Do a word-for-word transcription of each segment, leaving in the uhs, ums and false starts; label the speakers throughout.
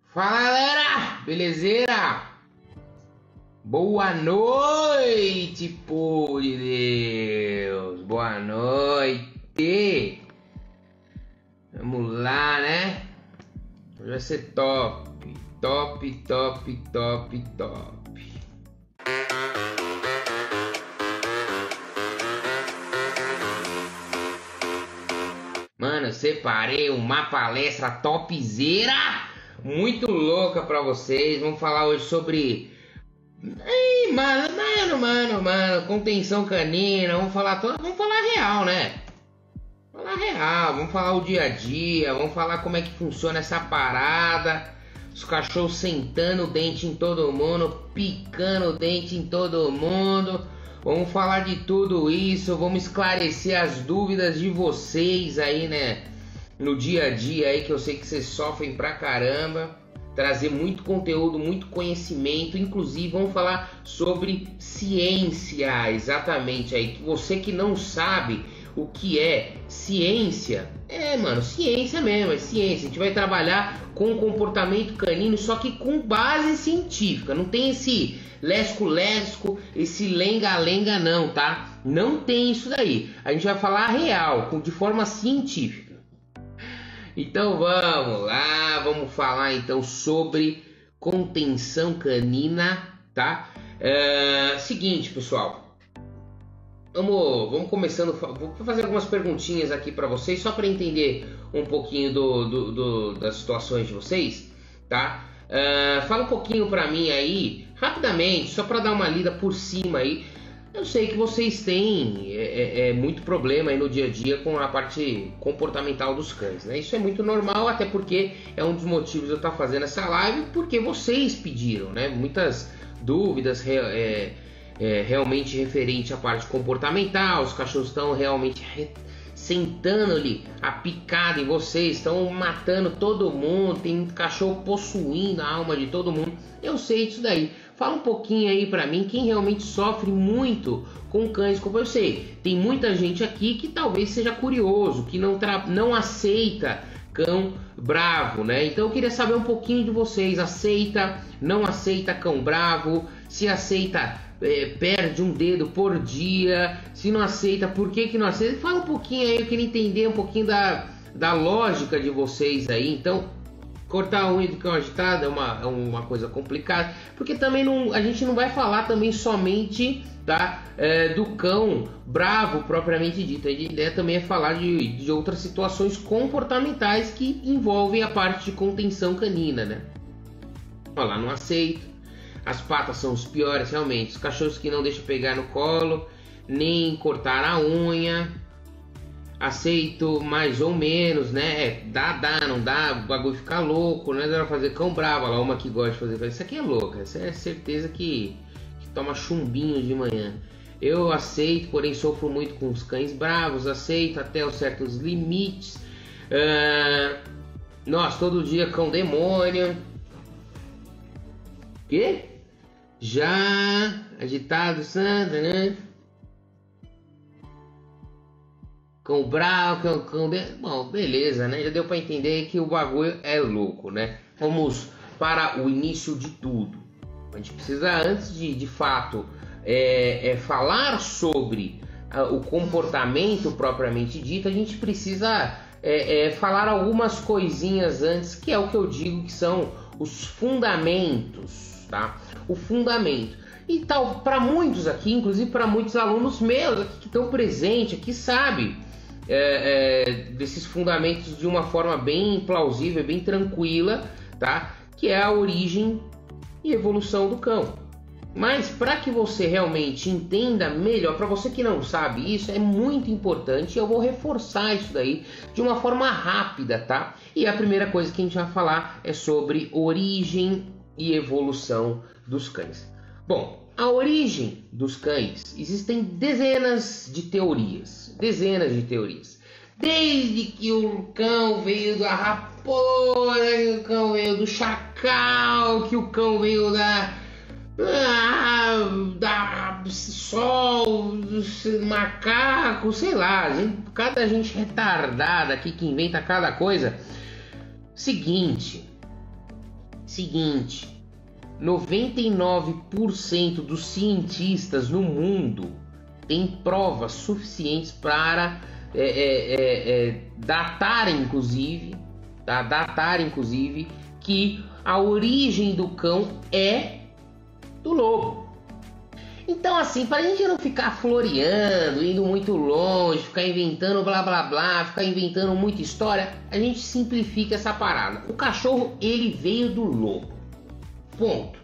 Speaker 1: Fala galera, belezeira? Boa noite, povo de Deus, boa noite. Vamos lá, né? Hoje vai ser top, top, top, top, top. Mano, eu separei uma palestra topzera, muito louca pra vocês. Vamos falar hoje sobre... Ei, mano, mano, mano, mano, contenção canina. Vamos falar, to... vamos falar real, né? Falar real, vamos falar o dia a dia. Vamos falar como é que funciona essa parada. Os cachorros sentando o dente em todo mundo, picando o dente em todo mundo. Vamos falar de tudo isso, vamos esclarecer as dúvidas de vocês aí, né? No dia a dia aí, que eu sei que vocês sofrem pra caramba. Trazer muito conteúdo, muito conhecimento. Inclusive, vamos falar sobre ciência, exatamente aí. Que você que não sabe o que é ciência, é, mano, ciência mesmo, é ciência. A gente vai trabalhar com comportamento canino, só que com base científica. Não tem esse lesco-lesco, esse lenga-lenga não, tá? Não tem isso daí. A gente vai falar real, de forma científica. Então vamos lá, vamos falar então sobre contenção canina, tá? É, seguinte, pessoal. Vamos, vamos começando, vou fazer algumas perguntinhas aqui para vocês, só para entender um pouquinho do, do, do, das situações de vocês, tá? Uh, fala um pouquinho para mim aí, rapidamente, só para dar uma lida por cima aí. Eu sei que vocês têm é, é, é, muito problema aí no dia a dia com a parte comportamental dos cães, né? Isso é muito normal, até porque é um dos motivos de eu estar fazendo essa live, porque vocês pediram, né? Muitas dúvidas é, é, realmente referente à parte comportamental. Os cachorros estão realmente re... sentando-lhe a picada em vocês, estão matando todo mundo, tem cachorro possuindo a alma de todo mundo. Eu sei disso daí. Fala um pouquinho aí pra mim, quem realmente sofre muito com cães como eu sei. Tem muita gente aqui que talvez seja curioso, que não, tra... não aceita cão bravo, né? Então eu queria saber um pouquinho de vocês. Aceita, não aceita cão bravo? Se aceita, é, perde um dedo por dia? Se não aceita, por que que não aceita? Fala um pouquinho aí, eu queria entender um pouquinho da, da lógica de vocês aí. Então... cortar a unha do cão agitado é uma, é uma coisa complicada, porque também não, a gente não vai falar também somente, tá, é, do cão bravo propriamente dito. A ideia também é falar de, de outras situações comportamentais que envolvem a parte de contenção canina, né? Olha lá, não aceito. As patas são os piores, realmente. Os cachorros que não deixam pegar no colo, nem cortar a unha. Aceito mais ou menos, né? Dá, dá, não dá, o bagulho fica louco, né? Dá pra fazer cão bravo, olha lá, uma que gosta de fazer. Isso aqui é louca, essa é certeza que, que toma chumbinho de manhã. Eu aceito, porém sofro muito com os cães bravos, aceito até os certos limites. Uh, nossa, todo dia cão demônio. Que? Já agitado, santo, né? Cão bravo, cão, cão de... Bom, beleza, né? Já deu para entender que o bagulho é louco, né? Vamos para o início de tudo. A gente precisa, antes de, de fato, é, é, falar sobre uh, o comportamento propriamente dito, a gente precisa é, é, falar algumas coisinhas antes, que é o que eu digo que são os fundamentos, tá? O fundamento. E tal, para muitos aqui, inclusive para muitos alunos meus aqui que estão presentes, aqui sabe é, é, desses fundamentos de uma forma bem plausível, bem tranquila, tá? Que é a origem e evolução do cão. Mas para que você realmente entenda melhor, para você que não sabe isso, é muito importante. Eu vou reforçar isso daí de uma forma rápida, tá? E a primeira coisa que a gente vai falar é sobre origem e evolução dos cães. Bom, a origem dos cães, existem dezenas de teorias, dezenas de teorias. Desde que o cão veio da raposa, que o cão veio do chacal, que o cão veio da, da sol, do macaco, sei lá, gente, cada gente retardada aqui que inventa cada coisa. Seguinte... Seguinte, noventa e nove por cento dos cientistas no mundo têm provas suficientes para é, é, é, é, datar, inclusive, tá? datar, inclusive, que a origem do cão é do lobo. Então, assim, para a gente não ficar floreando, indo muito longe, ficar inventando blá blá blá, ficar inventando muita história, a gente simplifica essa parada. O cachorro, ele veio do lobo. Ponto.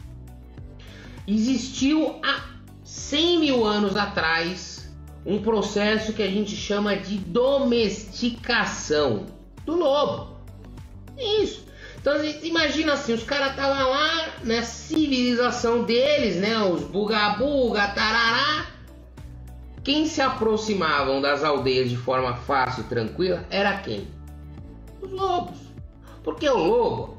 Speaker 1: Existiu há cem mil anos atrás um processo que a gente chama de domesticação do lobo. Isso. Então imagina assim, os caras estavam lá na civilização deles, né? Os buga-buga, tarará. Quem se aproximavam das aldeias de forma fácil e tranquila era quem? Os lobos. Porque o lobo,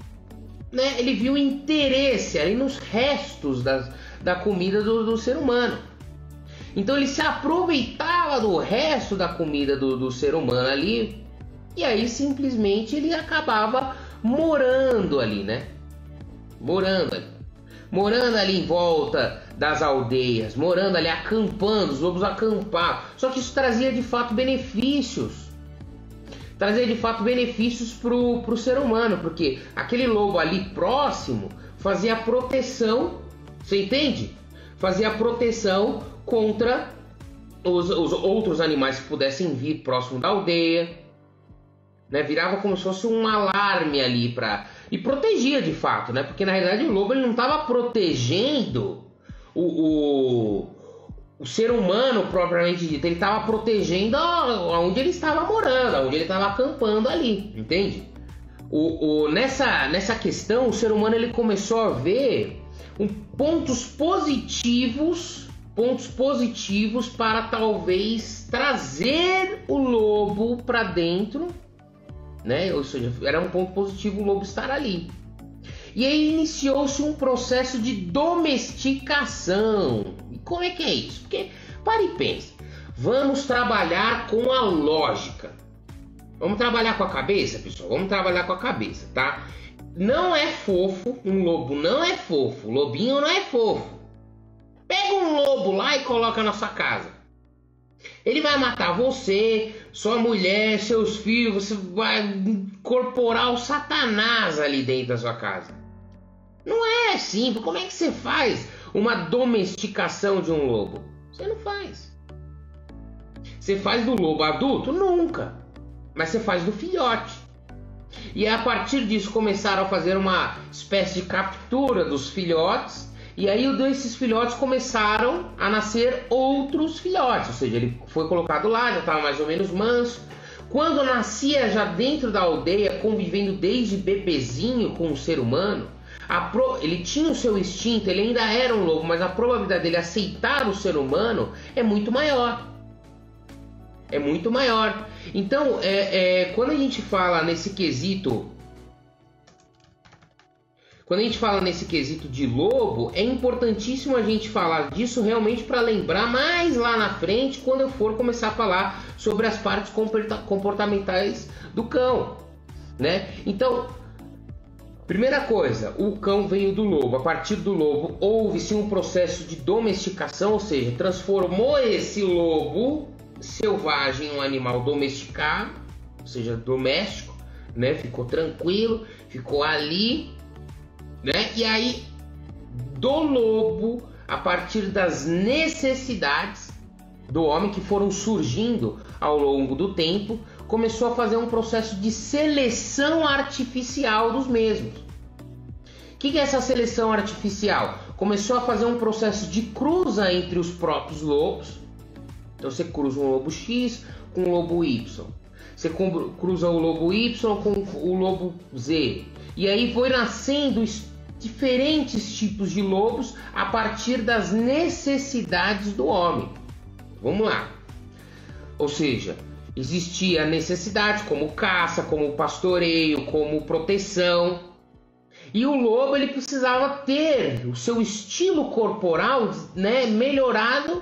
Speaker 1: né, ele viu interesse ali nos restos das, da comida do, do ser humano. Então ele se aproveitava do resto da comida do, do ser humano ali. E aí simplesmente ele acabava morando ali, né? Morando ali. Morando ali em volta das aldeias. Morando ali, acampando. Os lobos acampavam. Só que isso trazia de fato benefícios. Trazia de fato benefícios pro, pro ser humano. Porque aquele lobo ali próximo fazia proteção. Você entende? Fazia proteção contra os, os outros animais que pudessem vir próximo da aldeia. Né, virava como se fosse um alarme ali para e protegia de fato, né? Porque na realidade o lobo ele não estava protegendo o, o, o ser humano propriamente dito, ele estava protegendo onde ele estava morando, onde ele estava acampando ali, entende? O, o, nessa, nessa questão o ser humano ele começou a ver um, pontos positivos, pontos positivos para talvez trazer o lobo para dentro. Né? Ou seja, era um ponto positivo o lobo estar ali. E aí iniciou-se um processo de domesticação. E como é que é isso? Porque, para e pense, vamos trabalhar com a lógica. Vamos trabalhar com a cabeça, pessoal? Vamos trabalhar com a cabeça, tá? Não é fofo, um lobo não é fofo, lobinho não é fofo. Pega um lobo lá e coloca na sua casa. Ele vai matar você, sua mulher, seus filhos, você vai incorporar o Satanás ali dentro da sua casa. Não é simples. Como é que você faz uma domesticação de um lobo? Você não faz. Você faz do lobo adulto? Nunca. Mas você faz do filhote. E a partir disso começaram a fazer uma espécie de captura dos filhotes. E aí esses filhotes começaram a nascer outros filhotes, ou seja, ele foi colocado lá, já estava mais ou menos manso. Quando nascia já dentro da aldeia, convivendo desde bebezinho com o ser humano, a pro... ele tinha o seu instinto, ele ainda era um lobo, mas a probabilidade dele aceitar o ser humano é muito maior. É muito maior. Então, é, é, quando a gente fala nesse quesito... Quando a gente fala nesse quesito de lobo, é importantíssimo a gente falar disso realmente para lembrar mais lá na frente, quando eu for começar a falar sobre as partes comportamentais do cão, né? Então, primeira coisa, o cão veio do lobo. A partir do lobo houve-se um processo de domesticação, ou seja, transformou esse lobo selvagem em um animal domesticado, ou seja, doméstico, né? Ficou tranquilo, ficou ali... Né? E aí, do lobo, a partir das necessidades do homem que foram surgindo ao longo do tempo, começou a fazer um processo de seleção artificial dos mesmos. O que é essa seleção artificial? Começou a fazer um processo de cruza entre os próprios lobos. Então você cruza um lobo X com um lobo Y. Você cruza o lobo Y com o lobo Z. E aí foi nascendo diferentes tipos de lobos a partir das necessidades do homem. Vamos lá. Ou seja, existia necessidades como caça, como pastoreio, como proteção. E o lobo ele precisava ter o seu estilo corporal, né, melhorado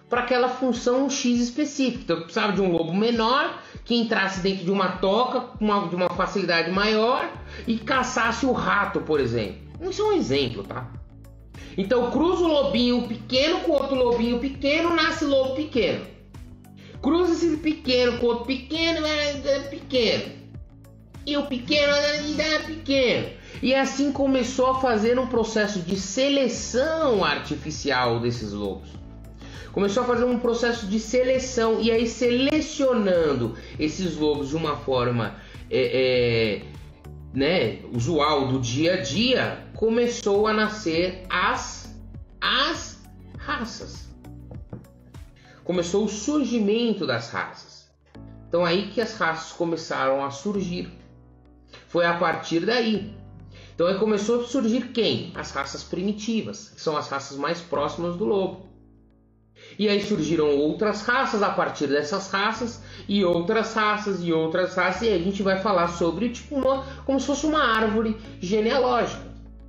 Speaker 1: para aquela função X específica. Então eu precisava de um lobo menor que entrasse dentro de uma toca com uma, de uma facilidade maior e caçasse o rato, por exemplo. Isso é um exemplo, tá? Então cruza o lobinho pequeno com outro lobinho pequeno, nasce lobo pequeno. Cruza esse pequeno com outro pequeno, é pequeno. E o pequeno é pequeno. E assim começou a fazer um processo de seleção artificial desses lobos. Começou a fazer um processo de seleção, e aí selecionando esses lobos de uma forma é, é, né, usual do dia a dia, começou a nascer as, as raças. Começou o surgimento das raças. Então aí que as raças começaram a surgir. Foi a partir daí. Então aí começou a surgir quem? As raças primitivas, que são as raças mais próximas do lobo. E aí surgiram outras raças a partir dessas raças, e outras raças, e outras raças, e aí a gente vai falar sobre tipo uma, como se fosse uma árvore genealógica.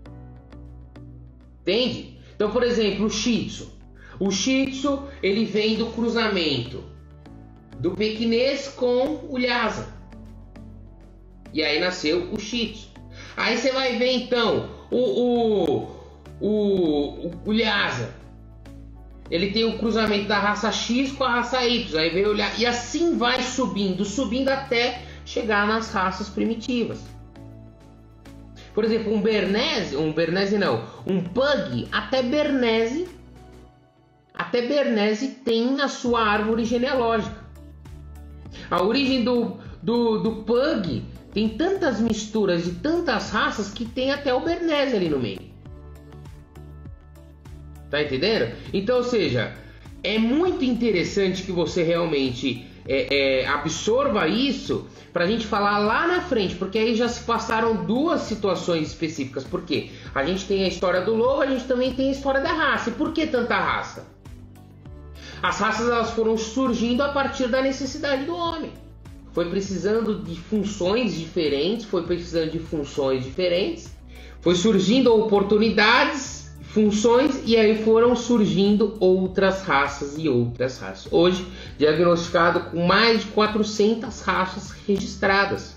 Speaker 1: Entende? Então, por exemplo, o Shih Tzu. O Shih Tzu, ele vem do cruzamento do pequinês com o Lhasa. E aí nasceu o Shih Tzu. Aí você vai ver então o, o, o, o, o Lhasa. Ele tem o cruzamento da raça X com a raça Y. Aí veio olhar, e assim vai subindo, subindo até chegar nas raças primitivas. Por exemplo, um Bernese, um Bernese não, um Pug, até Bernese, até Bernese tem na sua árvore genealógica. A origem do, do, do Pug tem tantas misturas de tantas raças que tem até o Bernese ali no meio. Tá entendendo? Então, ou seja, é muito interessante que você realmente é, é, absorva isso para a gente falar lá na frente, porque aí já se passaram duas situações específicas. Por quê? A gente tem a história do lobo, a gente também tem a história da raça. E por que tanta raça? As raças, elas foram surgindo a partir da necessidade do homem. Foi precisando de funções diferentes, foi precisando de funções diferentes, foi surgindo oportunidades, funções, e aí foram surgindo outras raças e outras raças. Hoje, diagnosticado com mais de quatrocentas raças registradas.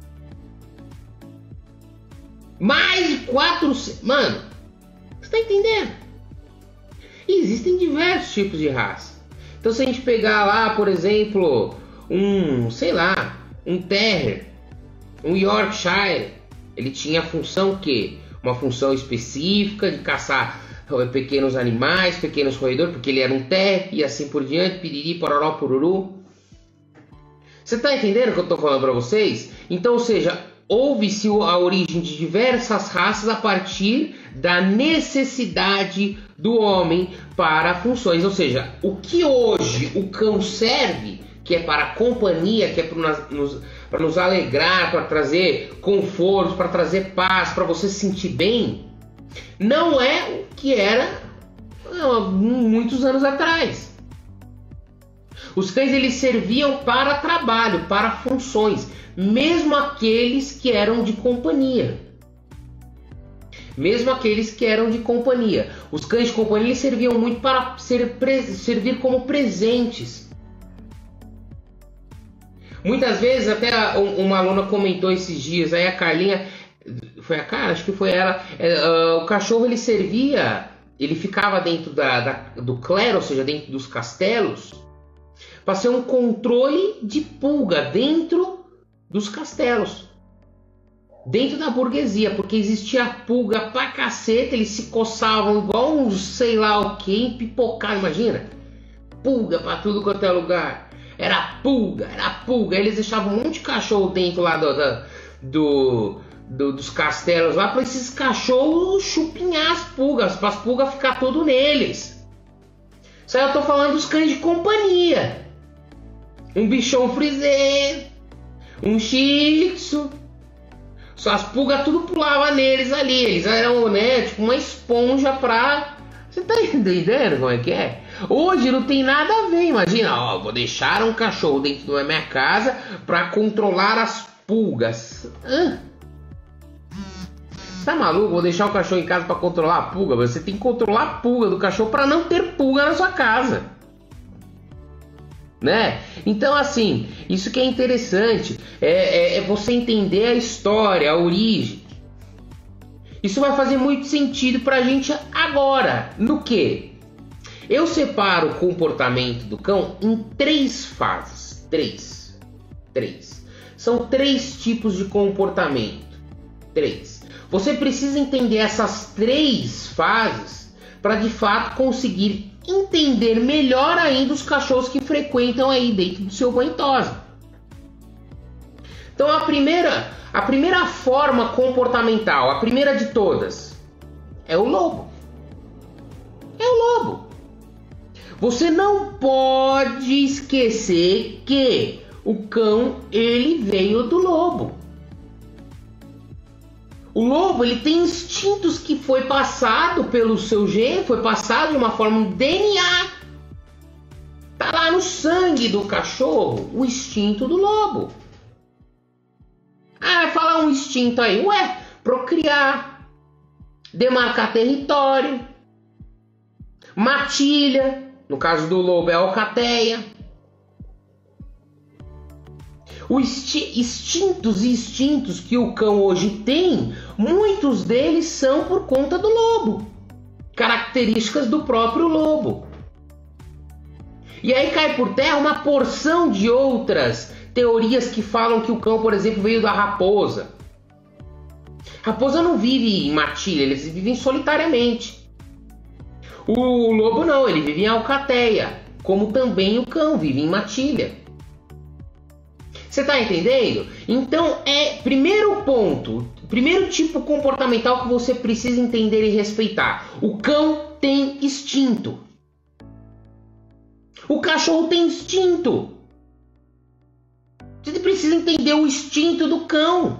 Speaker 1: Mais de quatrocentas... Mano, você tá entendendo? E existem diversos tipos de raça. Então, se a gente pegar lá, por exemplo, um, sei lá, um Terrier, um Yorkshire, ele tinha a função que... uma função específica de caçar pequenos animais, pequenos roedores, porque ele era um terrier e assim por diante, piriri, pororó, pururu. Você está entendendo o que eu estou falando para vocês? Então, ou seja, houve-se a origem de diversas raças a partir da necessidade do homem para funções. Ou seja, o que hoje o cão serve, que é para a companhia, que é para nos... para nos alegrar, para trazer conforto, para trazer paz, para você se sentir bem, não é o que era há muitos anos atrás. Os cães, eles serviam para trabalho, para funções, mesmo aqueles que eram de companhia. Mesmo aqueles que eram de companhia. Os cães de companhia, eles serviam muito para ser, servir como presentes. Muitas vezes, até uma aluna comentou esses dias, aí a Carlinha, foi a cara, acho que foi ela, é, uh, o cachorro, ele servia, ele ficava dentro da, da, do clero, ou seja, dentro dos castelos, para ser um controle de pulga dentro dos castelos, dentro da burguesia, porque existia pulga pra caceta, eles se coçavam igual uns sei lá o que, empipocado, imagina, pulga pra tudo quanto é lugar. Era pulga, era pulga. Eles deixavam um monte de cachorro dentro lá do, do, do, dos castelos lá, para esses cachorros chupinhar as pulgas, para as pulgas ficar tudo neles. Isso aí eu tô falando dos cães de companhia. Um bichão frisé, um shih tzu. Só as pulgas tudo pulava neles ali. Eles eram, né, tipo uma esponja pra... Você tá entendendo como é que é? Hoje não tem nada a ver, imagina, ó, vou deixar um cachorro dentro da minha casa para controlar as pulgas. Hã? Você tá maluco? Vou deixar o cachorro em casa para controlar a pulga? Você tem que controlar a pulga do cachorro para não ter pulga na sua casa. né? Então, assim, isso que é interessante, é, é, é você entender a história, a origem. Isso vai fazer muito sentido pra gente agora. No que? Eu separo o comportamento do cão em três fases. Três. Três. São três tipos de comportamento. Três. Você precisa entender essas três fases para de fato conseguir entender melhor ainda os cachorros que frequentam aí dentro do seu banho tosa. Então a primeira, a primeira forma comportamental, a primeira de todas, é o lobo. É o lobo. Você não pode esquecer que o cão, ele veio do lobo. O lobo, ele tem instintos que foi passado pelo seu gene, foi passado de uma forma de D N A. Tá lá no sangue do cachorro, o instinto do lobo. Ah, vai falar um instinto aí. Ué, procriar, demarcar território, matilha, no caso do lobo é alcateia. Os instintos e instintos que o cão hoje tem, muitos deles são por conta do lobo. Características do próprio lobo. E aí cai por terra uma porção de outras teorias que falam que o cão, por exemplo, veio da raposa. Raposa não vive em matilha, eles vivem solitariamente. O lobo não, ele vive em alcateia, como também o cão vive em matilha. Você está entendendo? Então, é primeiro ponto, primeiro tipo comportamental que você precisa entender e respeitar. O cão tem instinto. O cachorro tem instinto. Você precisa entender o instinto do cão.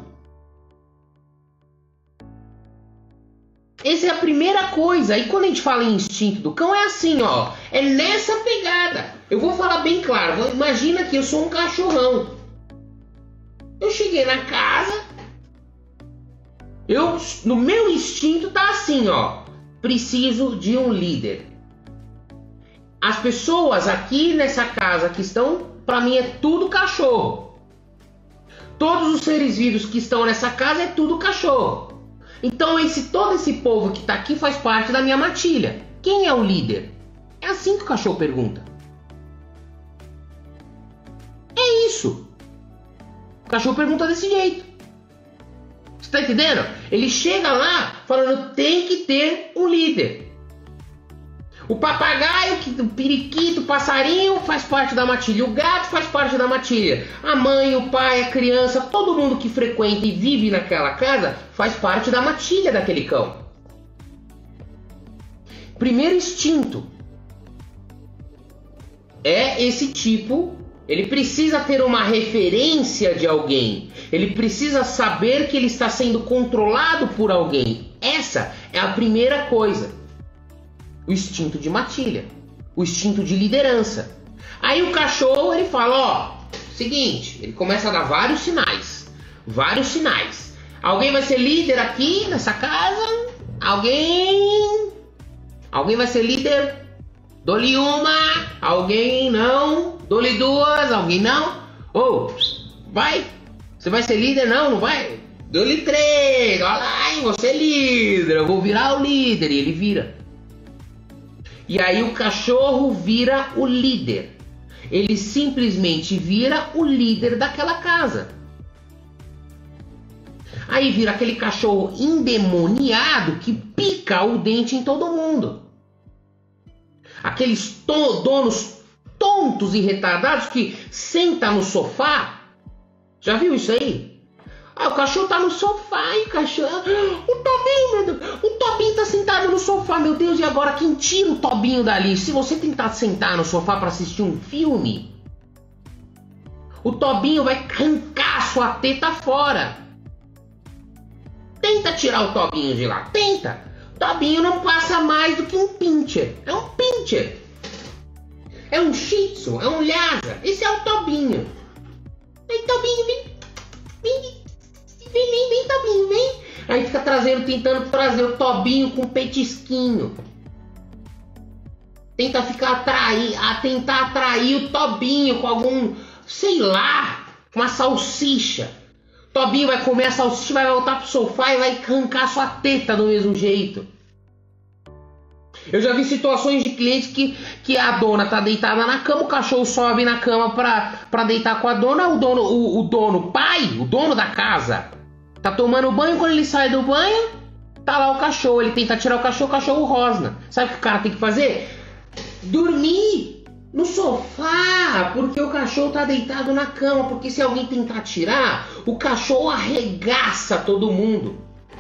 Speaker 1: Essa é a primeira coisa. E quando a gente fala em instinto do cão, é assim, ó. É nessa pegada. Eu vou falar bem claro. Imagina que eu sou um cachorrão. Eu cheguei na casa, eu, no meu instinto tá assim, ó, preciso de um líder. As pessoas aqui nessa casa que estão, para mim é tudo cachorro. Todos os seres vivos que estão nessa casa é tudo cachorro. Então esse, todo esse povo que tá aqui faz parte da minha matilha. Quem é o líder? É assim que o cachorro pergunta. É isso. O cachorro pergunta desse jeito. Você tá entendendo? Ele chega lá falando, tem que ter um líder. O papagaio, o periquito, o passarinho faz parte da matilha. O gato faz parte da matilha. A mãe, o pai, a criança, todo mundo que frequenta e vive naquela casa faz parte da matilha daquele cão. Primeiro instinto é esse tipo. Ele precisa ter uma referência de alguém. Ele precisa saber que ele está sendo controlado por alguém. Essa é a primeira coisa. O instinto de matilha. O instinto de liderança. Aí o cachorro, ele fala, ó, seguinte, ele começa a dar vários sinais. Vários sinais. Alguém vai ser líder aqui nessa casa? Alguém? Alguém vai ser líder? Dou-lhe uma. Alguém não? Dou-lhe duas, alguém não? Ou, oh, vai? Você vai ser líder? Não, não vai? Dou-lhe três, olha lá, hein, você é líder, eu vou virar o líder. E ele vira. E aí o cachorro vira o líder. Ele simplesmente vira o líder daquela casa. Aí vira aquele cachorro endemoniado que pica o dente em todo mundo. Aqueles to- donos tontos e retardados que senta no sofá. Já viu isso aí? Ah, o cachorro tá no sofá e o cachorro... O Tobinho, meu Deus. O Tobinho tá sentado no sofá, meu Deus. E agora quem tira o Tobinho dali? Se você tentar sentar no sofá para assistir um filme, o Tobinho vai arrancar a sua teta fora. Tenta tirar o Tobinho de lá. Tenta. O Tobinho não passa mais do que um pincher. É um pincher. É um shih tzu, é um lhasa. Esse é o Tobinho. Aí, Tobinho, vem. Vem, vem, vem, vem, Tobinho, vem. Aí fica trazendo, tentando trazer o Tobinho com petisquinho. tenta ficar atrair, a tentar atrair o Tobinho com algum, sei lá, uma salsicha. Tobinho vai comer a salsicha, vai voltar pro sofá e vai arrancar sua teta do mesmo jeito. Eu já vi situações de clientes que, que a dona tá deitada na cama, o cachorro sobe na cama pra, pra deitar com a dona, o dono, o, o dono, o pai, o dono da casa, tá tomando banho, quando ele sai do banho, tá lá o cachorro, ele tenta tirar o cachorro, o cachorro rosna. Sabe o que o cara tem que fazer? Dormir no sofá, porque o cachorro tá deitado na cama, porque se alguém tentar tirar, o cachorro arregaça todo mundo.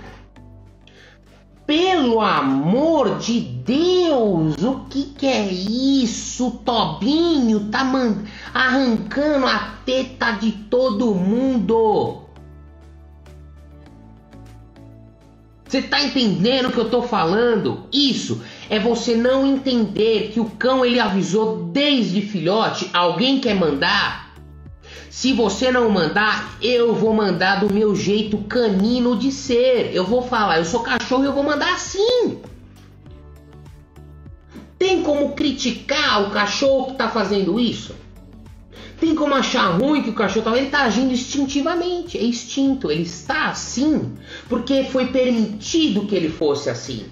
Speaker 1: Pelo amor de Deus, o que que é isso? O Tobinho tá man- arrancando a teta de todo mundo. Você tá entendendo o que eu tô falando? Isso é você não entender que o cão, ele avisou desde filhote, alguém quer mandar? Se você não mandar, eu vou mandar do meu jeito canino de ser. Eu vou falar, eu sou cachorro e eu vou mandar assim. Tem como criticar o cachorro que tá fazendo isso? Tem como achar ruim que o cachorro tá, ele tá agindo instintivamente, é instinto, ele está assim porque foi permitido que ele fosse assim.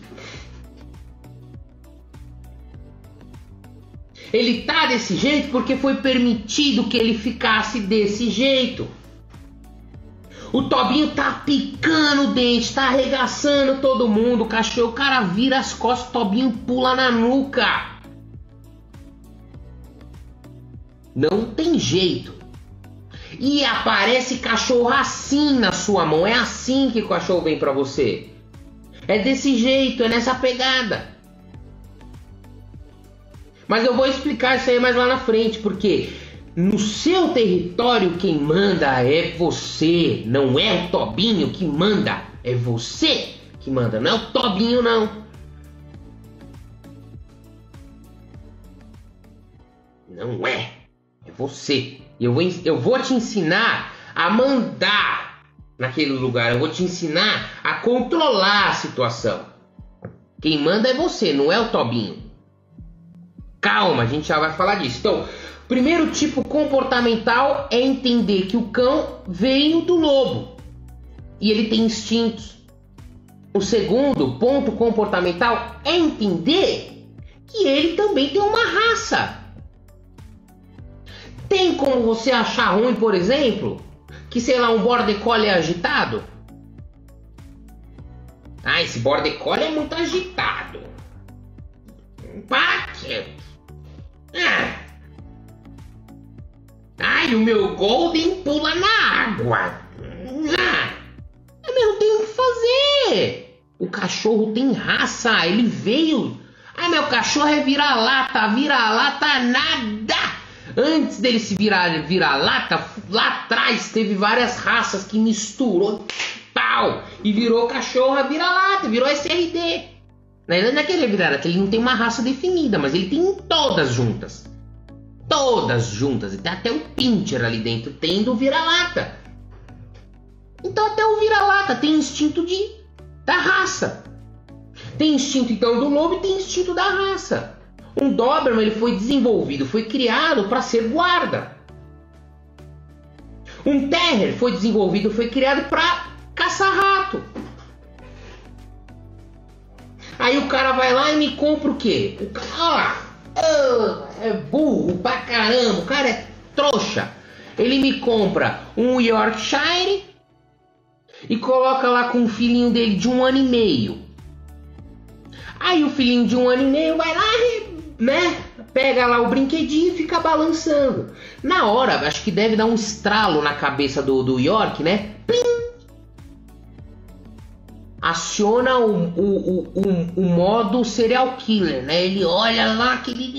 Speaker 1: Ele tá desse jeito porque foi permitido que ele ficasse desse jeito. O Tobinho tá picando o dente, tá arregaçando todo mundo, o cachorro, o cara vira as costas, o Tobinho pula na nuca. Não tem jeito. E aparece cachorro assim na sua mão. É assim que o cachorro vem pra você. É desse jeito, é nessa pegada. Mas eu vou explicar isso aí mais lá na frente, porque no seu território quem manda é você. Não é o Tobinho que manda, é você que manda. Não é o Tobinho, não. Não é. É você. Eu vou, eu vou te ensinar a mandar naquele lugar. Eu vou te ensinar a controlar a situação. Quem manda é você, não é o Tobinho. Calma, a gente já vai falar disso. Então, primeiro tipo comportamental é entender que o cão veio do lobo e ele tem instintos. O segundo ponto comportamental é entender que ele também tem uma raça. Tem como você achar ruim, por exemplo, que, sei lá, um Border Collie é agitado? Ah, esse Border Collie é muito agitado. Pá, que... Ah. Ai, o meu Golden pula na água. Ah. Mas eu não tenho o que fazer. O cachorro tem raça, ele veio. Ah, meu cachorro é vira-lata, vira-lata nada. Antes dele se virar vira-lata, lá atrás teve várias raças que misturou, pau, e virou cachorro vira-lata, virou S R D. Não é que ele é vira-lata, ele não tem uma raça definida, mas ele tem todas juntas. Todas juntas, e tem até o pincher ali dentro, tem do vira-lata. Então até o vira-lata tem instinto de, da raça. Tem instinto então do lobo e tem instinto da raça. Um Doberman, ele foi desenvolvido, foi criado para ser guarda. Um Terrier foi desenvolvido, foi criado para caçar rato. Aí o cara vai lá e me compra o quê? O cara, ó lá, oh, é burro pra caramba, o cara é trouxa. Ele me compra um Yorkshire e coloca lá com o filhinho dele de um ano e meio. Aí o filhinho de um ano e meio vai lá e, né, pega lá o brinquedinho e fica balançando. Na hora, acho que deve dar um estralo na cabeça do, do York, né? Plim! Aciona o, o, o, o, o modo serial killer, né? Ele olha lá aquele...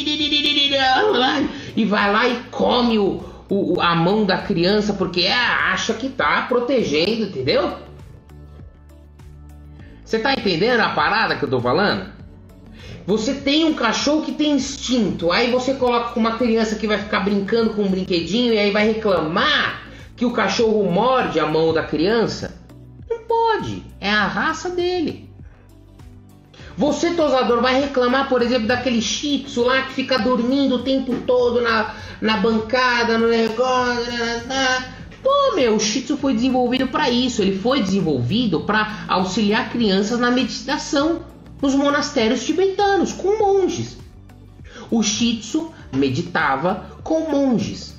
Speaker 1: e vai lá e come o, o, a mão da criança porque é, acha que tá protegendo, entendeu? Você tá entendendo a parada que eu tô falando? Você tem um cachorro que tem instinto, aí você coloca com uma criança que vai ficar brincando com um brinquedinho e aí vai reclamar que o cachorro morde a mão da criança? Não pode, é a raça dele. Você, tosador, vai reclamar, por exemplo, daquele Shih Tzu lá que fica dormindo o tempo todo na, na bancada, no negócio. Pô, meu, o Shih Tzu foi desenvolvido para isso. Ele foi desenvolvido para auxiliar crianças na meditação nos monastérios tibetanos, com monges. O Shih Tzu meditava com monges.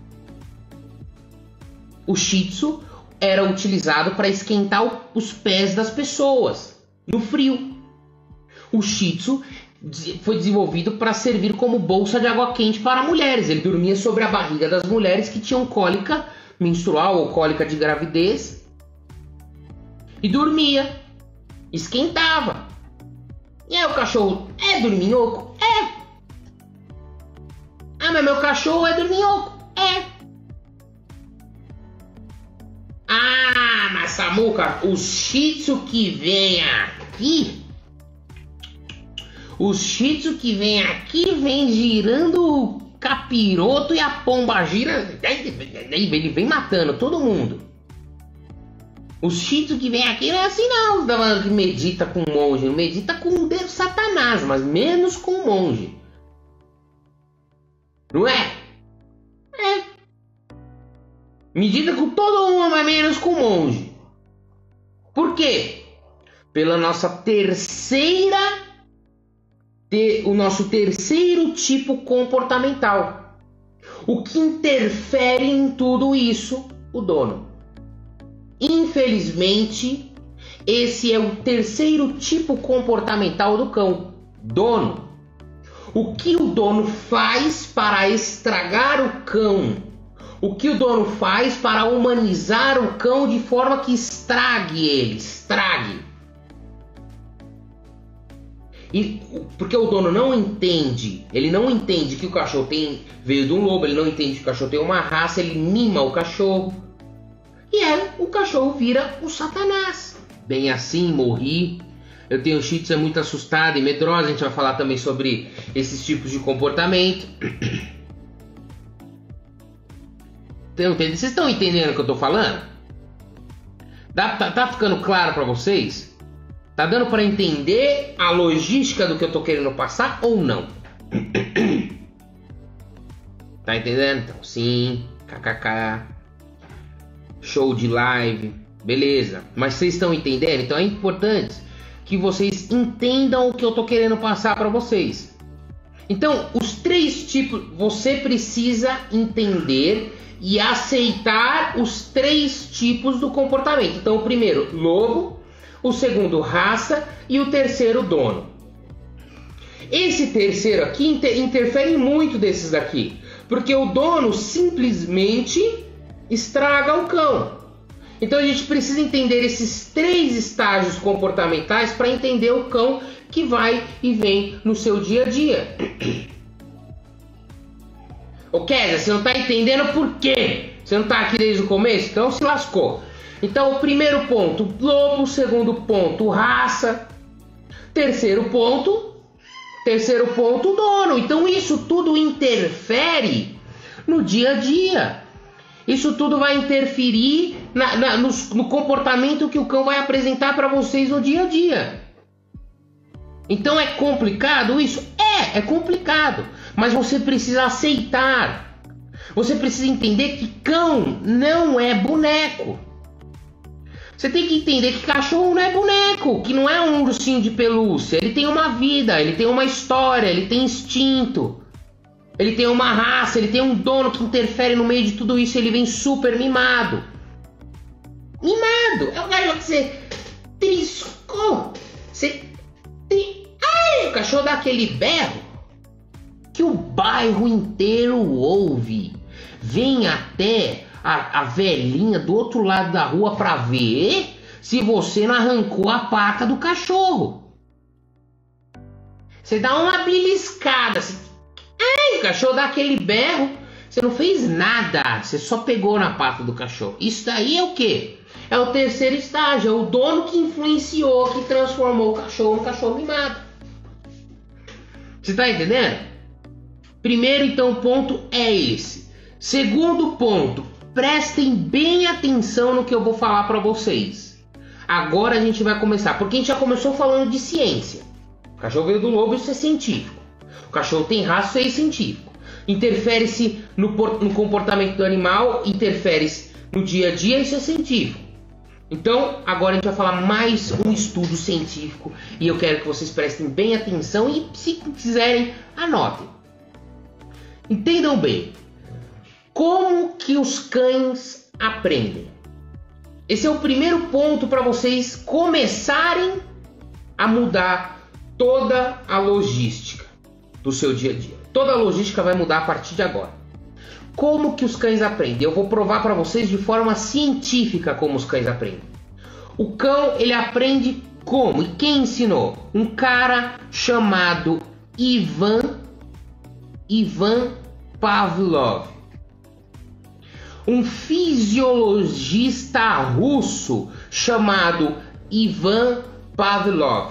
Speaker 1: O Shih Tzu era utilizado para esquentar os pés das pessoas no frio. O Shih Tzu foi desenvolvido para servir como bolsa de água quente para mulheres. Ele dormia sobre a barriga das mulheres que tinham cólica menstrual ou cólica de gravidez. E dormia. Esquentava. E aí o cachorro é dorminhoco? É. Ah, mas meu cachorro é dorminhoco? É. Ah, mas Samuca, o Shih Tzu que vem aqui... O Shih Tzu que vem aqui vem girando o capiroto e a pomba gira. Ele vem matando todo mundo. O Shih Tzu que vem aqui não é assim não. Você tá falando que medita com monge. Não medita com o deus Satanás, mas menos com o monge. Não é? É. Medita com todo mundo, mas menos com o monge. Por quê? Pela nossa terceira... o nosso terceiro tipo comportamental. O que interfere em tudo isso? O dono. Infelizmente, esse é o terceiro tipo comportamental do cão. Dono. O que o dono faz para estragar o cão? O que o dono faz para humanizar o cão de forma que estrague ele? Estrague. E, porque o dono não entende, ele não entende que o cachorro tem, veio de um lobo, ele não entende que o cachorro tem uma raça, ele mima o cachorro. E aí o cachorro vira o Satanás. Bem assim, morri. Eu tenho Shih Tzu, é muito assustada e medrosa, a gente vai falar também sobre esses tipos de comportamento. Vocês estão entendendo o que eu estou falando? Tá, tá, tá ficando claro para vocês? Tá dando para entender a logística do que eu tô querendo passar ou não? Tá entendendo? Então, sim, kkk, show de live, beleza. Mas vocês estão entendendo? Então é importante que vocês entendam o que eu tô querendo passar para vocês. Então, os três tipos, você precisa entender e aceitar os três tipos do comportamento. Então, o primeiro, lobo. O segundo, raça, e o terceiro, dono. Esse terceiro aqui inter- interfere em muito desses daqui, porque o dono simplesmente estraga o cão. Então a gente precisa entender esses três estágios comportamentais para entender o cão que vai e vem no seu dia a dia. Ô Kézia, você não está entendendo por quê? Você não está aqui desde o começo? Então se lascou. Então, o primeiro ponto, lobo. Segundo ponto, raça. Terceiro ponto, terceiro ponto, dono. Então, isso tudo interfere no dia a dia. Isso tudo vai interferir na, na, no, no comportamento que o cão vai apresentar para vocês no dia a dia. Então, é complicado isso? É, é complicado. Mas você precisa aceitar. Você precisa entender que cão não é boneco. Você tem que entender que cachorro não é boneco, que não é um ursinho de pelúcia. Ele tem uma vida, ele tem uma história, ele tem instinto. Ele tem uma raça, ele tem um dono que interfere no meio de tudo isso. Ele vem super mimado. Mimado! É o cachorro que você triscou. Você... Ai, o cachorro dá aquele berro que o bairro inteiro ouve. Vem até... A, a velhinha do outro lado da rua para ver se você não arrancou a pata do cachorro. Você dá uma beliscada. Você... Ai, o cachorro dá aquele berro. Você não fez nada. Você só pegou na pata do cachorro. Isso daí é o quê? É o terceiro estágio. É o dono que influenciou, que transformou o cachorro no cachorro mimado. Você está entendendo? Primeiro, então, o ponto é esse. Segundo ponto. Prestem bem atenção no que eu vou falar para vocês. Agora a gente vai começar, porque a gente já começou falando de ciência. cachorro veio do lobo, isso é científico. O cachorro tem raça, isso é científico. Interfere-se no, no comportamento do animal, interfere-se no dia a dia, isso é científico. Então, agora a gente vai falar mais um estudo científico e eu quero que vocês prestem bem atenção e, se quiserem, anotem. Entendam bem, como que os cães aprendem? Esse é o primeiro ponto para vocês começarem a mudar toda a logística do seu dia a dia. Toda a logística vai mudar a partir de agora. Como que os cães aprendem? Eu vou provar para vocês de forma científica como os cães aprendem. O cão, ele aprende como? E quem ensinou? Um cara chamado Ivan, Ivan Pavlov. Um fisiologista russo chamado Ivan Pavlov.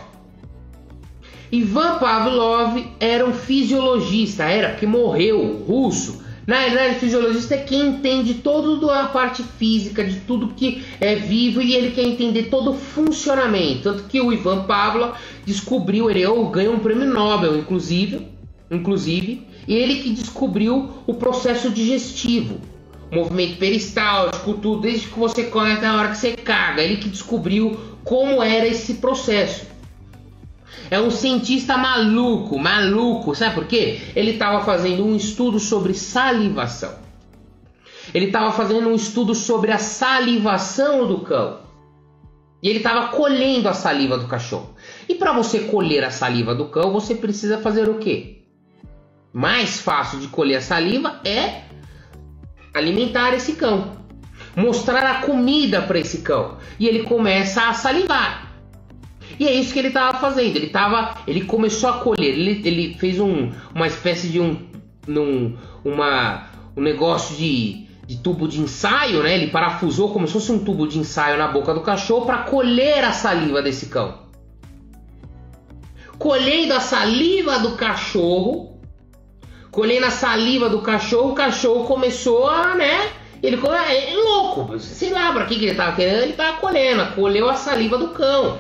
Speaker 1: Ivan Pavlov era um fisiologista, era porque morreu, russo. Na verdade, fisiologista é quem entende toda a parte física de tudo que é vivo e ele quer entender todo o funcionamento. Tanto que o Ivan Pavlov descobriu, ele ganhou um prêmio Nobel, inclusive, inclusive, e ele que descobriu o processo digestivo, o movimento peristáltico, tudo, desde que você come até a hora que você caga. Ele que descobriu como era esse processo. É um cientista maluco, maluco, sabe por quê? Ele estava fazendo um estudo sobre salivação. Ele estava fazendo um estudo sobre a salivação do cão. E ele estava colhendo a saliva do cachorro. E para você colher a saliva do cão, você precisa fazer o quê? Mais fácil de colher a saliva é alimentar esse cão. Mostrar a comida para esse cão. E ele começa a salivar. E é isso que ele estava fazendo. Ele, tava, ele começou a colher. Ele, ele fez um, uma espécie de um, um, uma, um negócio de, de tubo de ensaio, né? Ele parafusou como se fosse um tubo de ensaio na boca do cachorro para colher a saliva desse cão. Colhendo a saliva do cachorro, colhendo a saliva do cachorro, o cachorro começou a, né? Ele é louco, sei lá para que, que ele estava querendo. Ele estava colhendo, colheu a saliva do cão.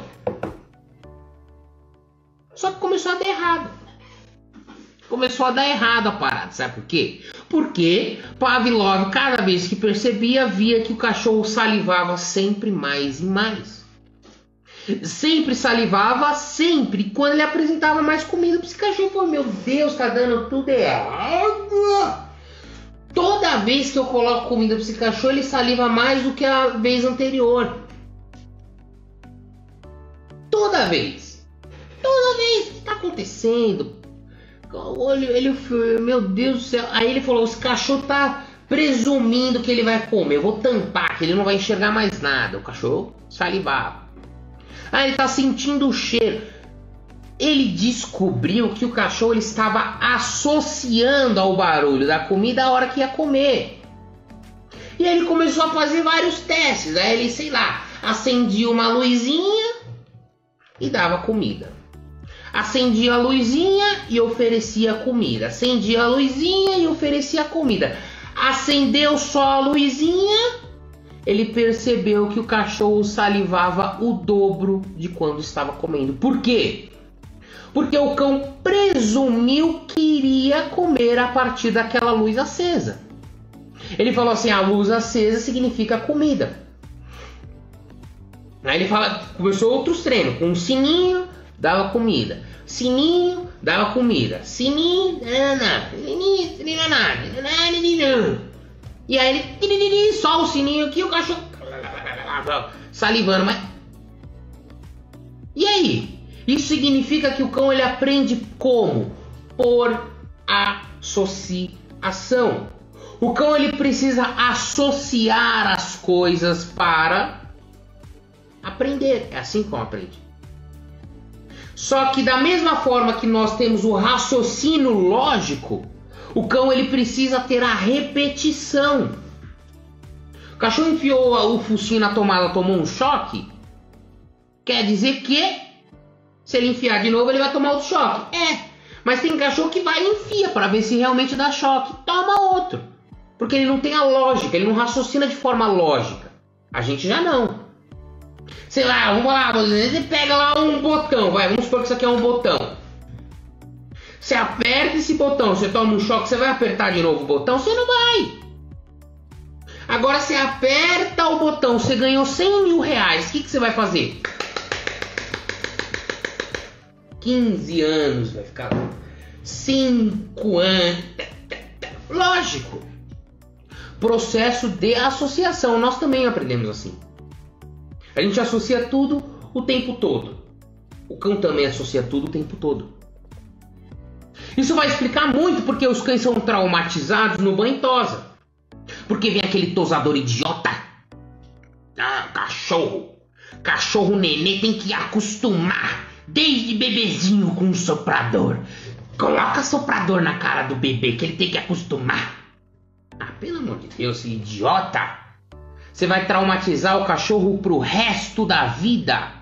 Speaker 1: Só que começou a dar errado. Começou a dar errado a parada, sabe por quê? Porque Pavlov, cada vez que percebia, via que o cachorro salivava sempre mais e mais. Sempre salivava, sempre. Quando ele apresentava mais comida para esse cachorro, falou, meu Deus, tá dando tudo errado. Toda vez que eu coloco comida para esse cachorro, ele saliva mais do que a vez anterior. Toda vez. Toda vez, o que está acontecendo? Ele, ele, meu Deus do céu. Aí ele falou, esse cachorro está presumindo que ele vai comer. Eu vou tampar, que ele não vai enxergar mais nada. O cachorro salivava. Aí ele está sentindo o cheiro. Ele descobriu que o cachorro ele estava associando ao barulho da comida a hora que ia comer. E aí ele começou a fazer vários testes. Aí ele, sei lá, acendia uma luzinha e dava comida. Acendia a luzinha e oferecia comida. Acendia a luzinha e oferecia comida. Acendeu só a luzinha, ele percebeu que o cachorro salivava o dobro de quando estava comendo. Por quê? Porque o cão presumiu que iria comer a partir daquela luz acesa. Ele falou assim, a luz acesa significa comida. Aí ele fala, começou outros treinos, com um sininho, dava comida. Sininho, dava comida. Sininho, sininho, e aí ele, só o sininho aqui, o cachorro salivando, mas... E aí? Isso significa que o cão ele aprende como? Por associação. O cão ele precisa associar as coisas para aprender. É assim que o cão aprende. Só que da mesma forma que nós temos o raciocínio lógico, o cão ele precisa ter a repetição. O cachorro enfiou o focinho na tomada, tomou um choque. Quer dizer que se ele enfiar de novo ele vai tomar outro choque. É, mas tem cachorro que vai e enfia para ver se realmente dá choque. Toma outro. Porque ele não tem a lógica, ele não raciocina de forma lógica. A gente já não. Sei lá, vamos lá, você pega lá um botão, vai, vamos supor que isso aqui é um botão. Você aperta esse botão, você toma um choque, você vai apertar de novo o botão? Você não vai. Agora você aperta o botão, você ganhou cem mil reais, o que, que você vai fazer? quinze anos vai ficar lá. cinco anos. Lógico. Processo de associação. Nós também aprendemos assim. A gente associa tudo o tempo todo. O cão também associa tudo o tempo todo. Isso vai explicar muito porque os cães são traumatizados no banho e tosa. Porque vem aquele tosador idiota. Ah, cachorro. Cachorro nenê tem que acostumar desde bebezinho com um soprador. Coloca soprador na cara do bebê que ele tem que acostumar. Ah, pelo amor de Deus, idiota. Você vai traumatizar o cachorro pro resto da vida.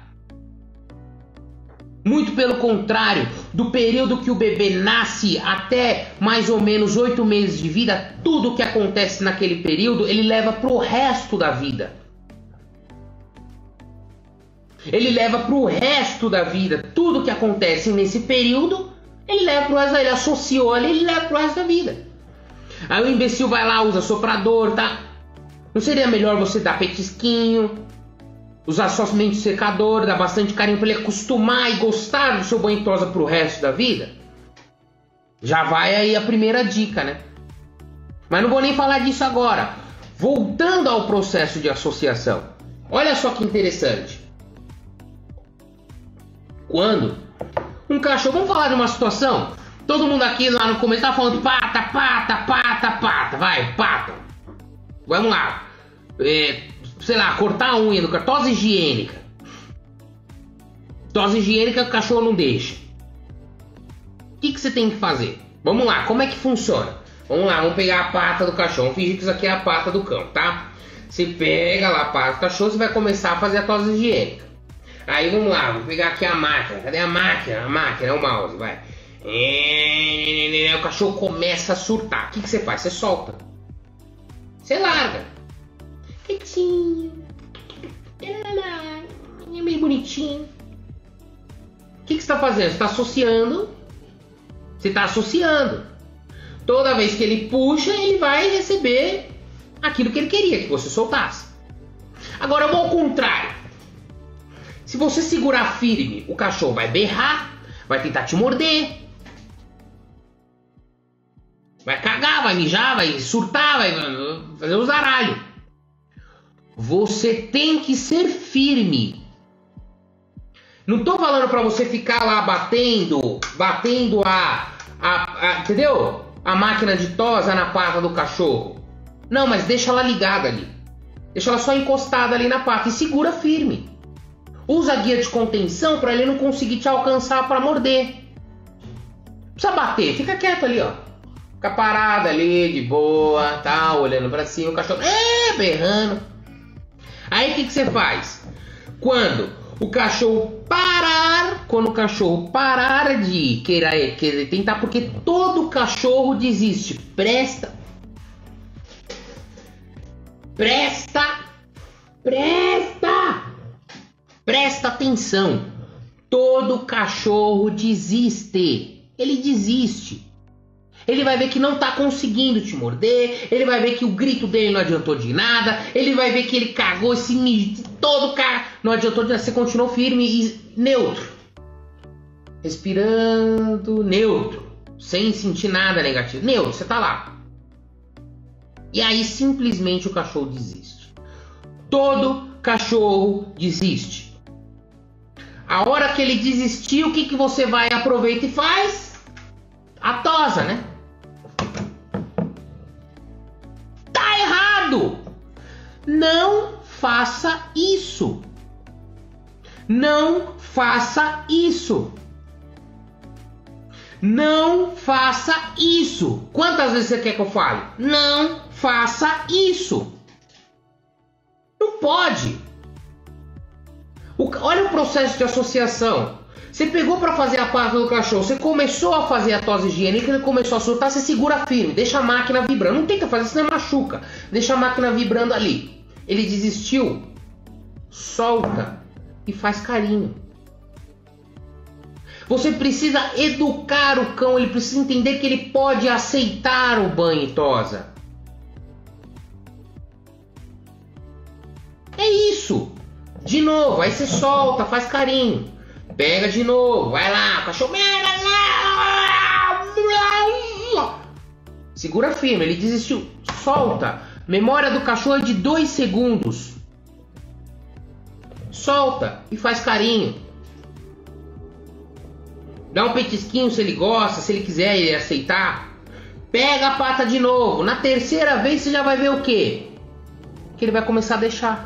Speaker 1: Muito pelo contrário, do período que o bebê nasce até mais ou menos oito meses de vida, tudo que acontece naquele período, ele leva pro resto da vida. Ele leva pro resto da vida. Tudo que acontece nesse período, ele leva pro resto da vida. Ele associou ali, ele leva pro resto da vida. Aí o imbecil vai lá, usa soprador, tá? Não seria melhor você dar petisquinho, usar somente secador, dar bastante carinho para ele acostumar e gostar do seu banho e tosa pro resto da vida? Já vai aí a primeira dica, né? Mas não vou nem falar disso agora. Voltando ao processo de associação. Olha só que interessante. Quando um cachorro... Vamos falar de uma situação? Todo mundo aqui lá no começo tá falando pata, pata, pata, pata. Vai, pata. Vamos lá. É, sei lá, cortar a unha do cachorro. Tosse higiênica. Tosse higiênica o cachorro não deixa. O que, que você tem que fazer? Vamos lá, como é que funciona? Vamos lá, vamos pegar a pata do cachorro. Vamos fingir que isso aqui é a pata do cão, tá? Você pega lá a pata do cachorro, você vai começar a fazer a tosse higiênica. Aí vamos lá, vou pegar aqui a máquina. Cadê a máquina? A máquina, é o mouse, vai. O cachorro começa a surtar. O que, que você faz? Você solta. Você larga. Quietinho. É meio bonitinho. O que, que você está fazendo? Você está associando. Você está associando. Toda vez que ele puxa, ele vai receber aquilo que ele queria que você soltasse. Agora, ao contrário. Se você segurar firme, o cachorro vai berrar, vai tentar te morder, vai cagar, vai mijar, vai surtar, vai fazer os zaralhos. Você tem que ser firme. Não tô falando para você ficar lá batendo, batendo a, a, a, entendeu? A máquina de tosa na pata do cachorro. Não, mas deixa ela ligada ali. Deixa ela só encostada ali na pata e segura firme. Usa a guia de contenção para ele não conseguir te alcançar para morder. Não precisa bater, fica quieto ali, ó. Fica parado ali, de boa, tá, olhando para cima, o cachorro é, berrando. Aí o que, que você faz? Quando o cachorro parar, quando o cachorro parar de querer, querer tentar, porque todo cachorro desiste. Presta, presta, presta. Presta atenção, todo cachorro desiste, ele desiste. Ele vai ver que não está conseguindo te morder, ele vai ver que o grito dele não adiantou de nada, ele vai ver que ele cagou esse mijo todo, cara, não adiantou de nada, você continuou firme e neutro. Respirando, neutro, sem sentir nada negativo, neutro, você está lá. E aí simplesmente o cachorro desiste. Todo cachorro desiste. A hora que ele desistiu, o que, que você vai, aproveita e faz? A tosa, né? Tá errado! Não faça isso. Não faça isso. Não faça isso. Quantas vezes você quer que eu fale? Não faça isso. Não pode. O, olha o processo de associação. Você pegou para fazer a pata do cachorro, você começou a fazer a tosse higiênica, ele começou a surtar, você segura firme, deixa a máquina vibrando. Não tenta fazer, senão machuca. Deixa a máquina vibrando ali. Ele desistiu, solta e faz carinho. Você precisa educar o cão, ele precisa entender que ele pode aceitar o banho e tosa. É isso. De novo, aí você solta, faz carinho. Pega de novo, vai lá, cachorro. Segura firme, ele desistiu. Solta. Memória do cachorro é de dois segundos. Solta e faz carinho. Dá um petisquinho se ele gosta, se ele quiser ele aceitar. Pega a pata de novo. Na terceira vez você já vai ver o quê? Que ele vai começar a deixar.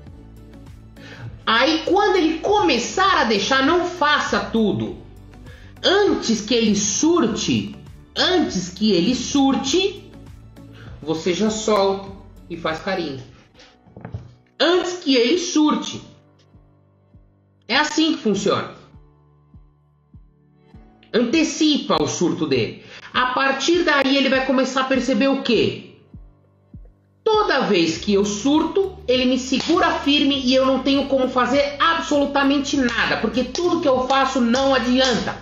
Speaker 1: Aí quando ele começar a deixar, não faça tudo. Antes que ele surte, antes que ele surte, você já solta e faz carinho. Antes que ele surte. É assim que funciona. Antecipa o surto dele. A partir daí ele vai começar a perceber o quê? Toda vez que eu surto, ele me segura firme e eu não tenho como fazer absolutamente nada, porque tudo que eu faço não adianta.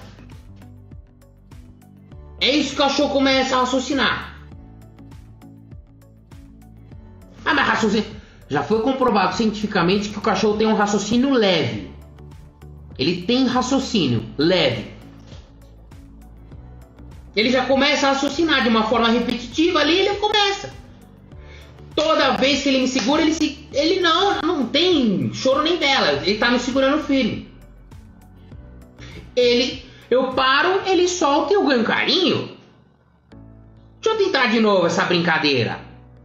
Speaker 1: É isso que o cachorro começa a raciocinar. Ah, mas raciocínio... Já foi comprovado cientificamente que o cachorro tem um raciocínio leve. Ele tem raciocínio leve. Ele já começa a raciocinar de uma forma repetitiva ali, ele começa. Toda vez que ele me segura, ele se... Ele não, não tem choro nem vela. Ele tá me segurando firme. Ele... Eu paro, ele solta e eu ganho carinho. Deixa eu tentar de novo essa brincadeira.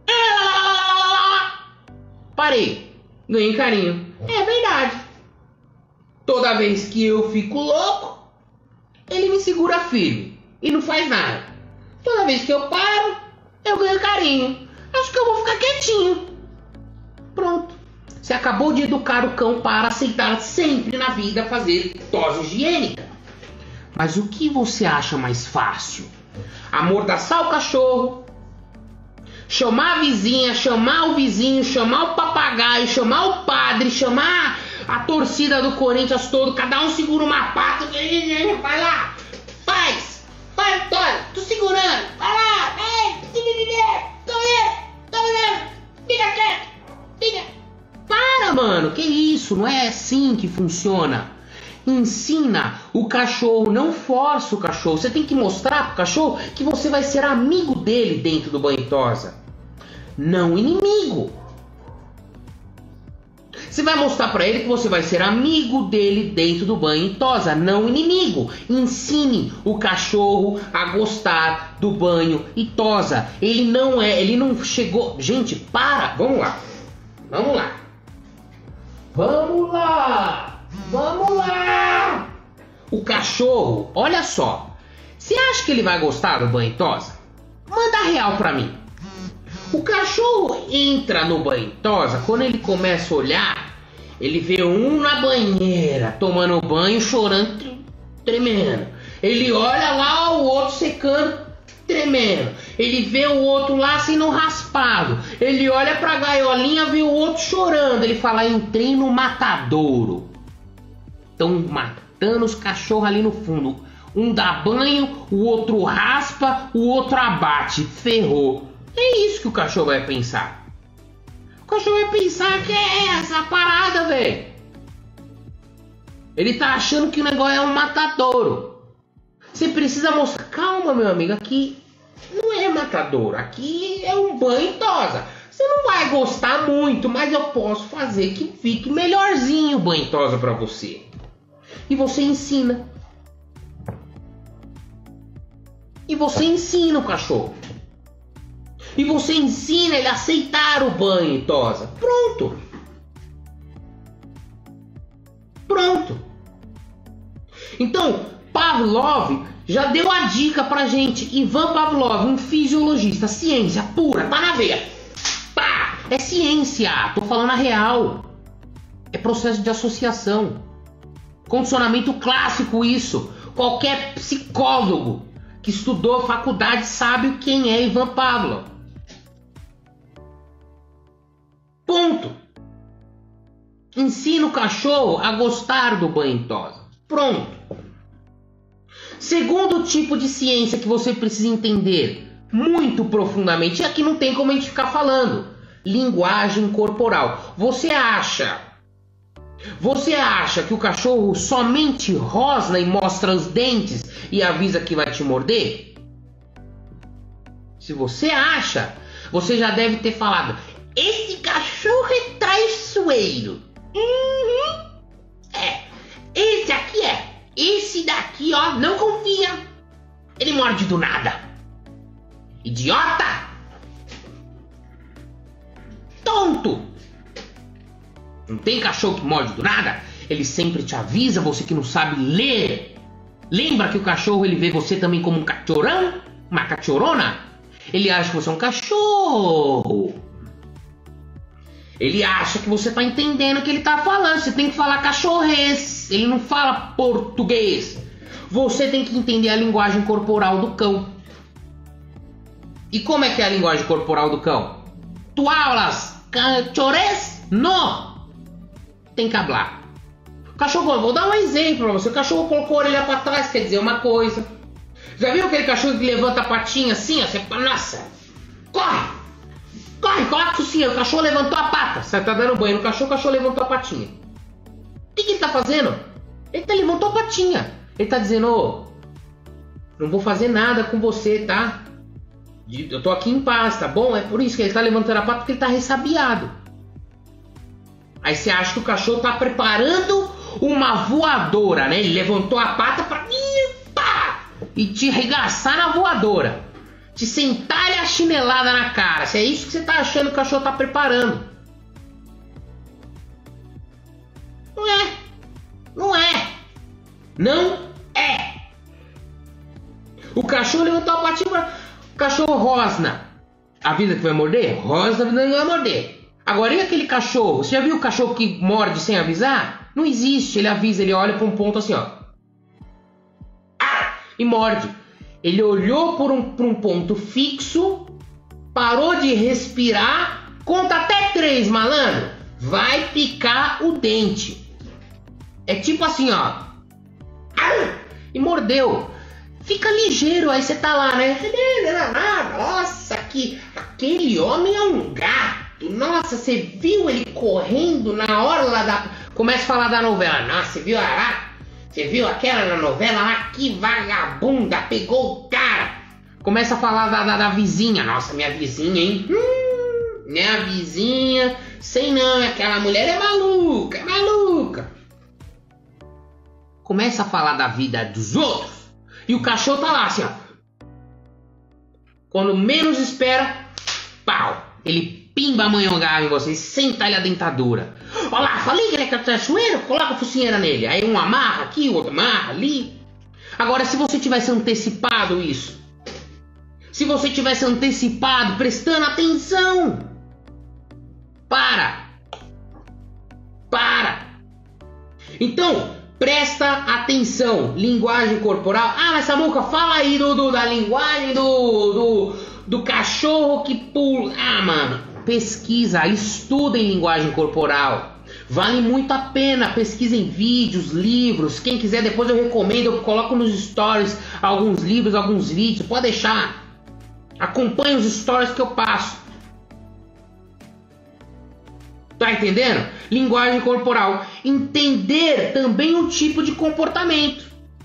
Speaker 1: Parei. Ganhei carinho. É verdade. Toda vez que eu fico louco, ele me segura firme. E não faz nada. Toda vez que eu paro, eu ganho carinho. Acho que eu vou ficar quietinho. Pronto. Você acabou de educar o cão para aceitar sempre na vida fazer tosse higiênica. Mas o que você acha mais fácil? Amordaçar o cachorro, chamar a vizinha, chamar o vizinho, chamar o papagaio, chamar o padre, chamar a torcida do Corinthians todo, cada um segura uma pata. Vai lá, faz, vai, Vitória, tô segurando, vai lá, vem, tô vendo, tô vendo, fica quieto, fica. Para, mano, que isso, não é assim que funciona. Ensina o cachorro, não força o cachorro. Você tem que mostrar pro cachorro que você vai ser amigo dele dentro do banho e tosa, não inimigo. Você vai mostrar para ele que você vai ser amigo dele dentro do banho e tosa, não inimigo. Ensine o cachorro a gostar do banho e tosa. Ele não é, ele não chegou... Gente, para, vamos lá. Vamos lá. Vamos lá. Vamos lá. O cachorro, olha só. Você acha que ele vai gostar do banho e tosa? Manda real para mim. O cachorro entra no banho e tosa, quando ele começa a olhar, ele vê um na banheira, tomando banho, chorando, tremendo. Ele olha lá o outro secando, tremendo. Ele vê o outro lá sendo raspado. Ele olha pra gaiolinha, vê o outro chorando. Ele fala, entrei no matadouro. Estão matando os cachorros ali no fundo. Um dá banho, o outro raspa, o outro abate. Ferrou. É isso que o cachorro vai pensar. O cachorro vai pensar que é essa parada, velho. Ele tá achando que o negócio é um matadouro. Você precisa mostrar. Calma, meu amigo. Aqui não é matadouro. Aqui é um banho e tosa. Você não vai gostar muito, mas eu posso fazer que fique melhorzinho o banho e tosa pra você. E você ensina. E você ensina o cachorro. E você ensina ele a aceitar o banho e tosa. Pronto. Pronto. Então, Pavlov já deu a dica pra gente. Ivan Pavlov, um fisiologista, ciência pura, tá na veia. Pá, é ciência, tô falando a real. É processo de associação. Condicionamento clássico isso. Qualquer psicólogo que estudou faculdade sabe quem é Ivan Pavlov. Ponto. Ensina o cachorro a gostar do banho e tosa. Pronto. Segundo tipo de ciência que você precisa entender muito profundamente, e aqui não tem como a gente ficar falando, linguagem corporal. Você acha, você acha que o cachorro somente rosna e mostra os dentes e avisa que vai te morder? Se você acha, você já deve ter falado, esse cachorro é traiçoeiro. Uhum. É, esse aqui é. Esse daqui, ó, não confia. Ele morde do nada. Idiota! Tonto! Não tem cachorro que morde do nada? Ele sempre te avisa, você que não sabe ler. Lembra que o cachorro, ele vê você também como um cachorrão? Uma cachorrona? Ele acha que você é um cachorro. Ele acha que você tá entendendo o que ele tá falando. Você tem que falar cachorrês. Ele não fala português. Você tem que entender a linguagem corporal do cão. E como é que é a linguagem corporal do cão? Tu hablas cachorrês? Não. Tem que hablar. O cachorro, vou dar um exemplo pra você. O cachorro colocou a orelha pra trás, quer dizer uma coisa. Já viu aquele cachorro que levanta a patinha assim? Ó, você, nossa, corre! Corre, coloca o focinho. O cachorro levantou a pata. Você tá dando banho no cachorro, o cachorro levantou a patinha. O que, que ele tá fazendo? Ele tá, levantou a patinha. Ele tá dizendo, ô, não vou fazer nada com você, tá? Eu tô aqui em paz, tá bom? É por isso que ele tá levantando a pata, porque ele tá ressabiado. Aí você acha que o cachorro tá preparando uma voadora, né? Ele levantou a pata pra e te arregaçar na voadora. Te sentar e a chinelada na cara. Se é isso que você tá achando que o cachorro tá preparando. Não é. Não é. Não é. O cachorro levantou a patinha pra... O cachorro rosna. Avisa que vai morder? Rosna, avisa que vai morder. Agora, e aquele cachorro? Você já viu o cachorro que morde sem avisar? Não existe. Ele avisa, ele olha pra um ponto assim, ó. Ah! E morde. Ele olhou por um, por um ponto fixo, parou de respirar, conta até três, malandro. Vai picar o dente. É tipo assim, ó. E mordeu. Fica ligeiro, aí você tá lá, né? Nossa, que aquele homem é um gato. Nossa, você viu ele correndo na hora lá da... Começa a falar da novela. Nossa, você viu a... Você viu aquela na novela lá? Que vagabunda, pegou o cara. Começa a falar da, da, da vizinha. Nossa, minha vizinha, hein? Hum, minha vizinha. Sei não, aquela mulher é maluca, é maluca. Começa a falar da vida dos outros. E o cachorro tá lá assim, ó. Quando menos espera, pau. Ele pimba a manhongada em você e senta ele a dentadura. Olha lá, falei que ele é traiçoeiro, coloca a focinheira nele. Aí um amarra aqui, o outro amarra ali. Agora, se você tivesse antecipado isso, se você tivesse antecipado, prestando atenção, para, para. Então, presta atenção, linguagem corporal. Ah, mas Samuca, fala aí do, do, da linguagem do, do, do cachorro que pula. Ah, mano. Pesquisa, estuda em linguagem corporal. Vale muito a pena. Pesquisa em vídeos, livros. Quem quiser, depois eu recomendo. Eu coloco nos stories alguns livros, alguns vídeos. Pode deixar. Acompanhe os stories que eu passo. Tá entendendo? Linguagem corporal. Entender também o tipo de comportamento.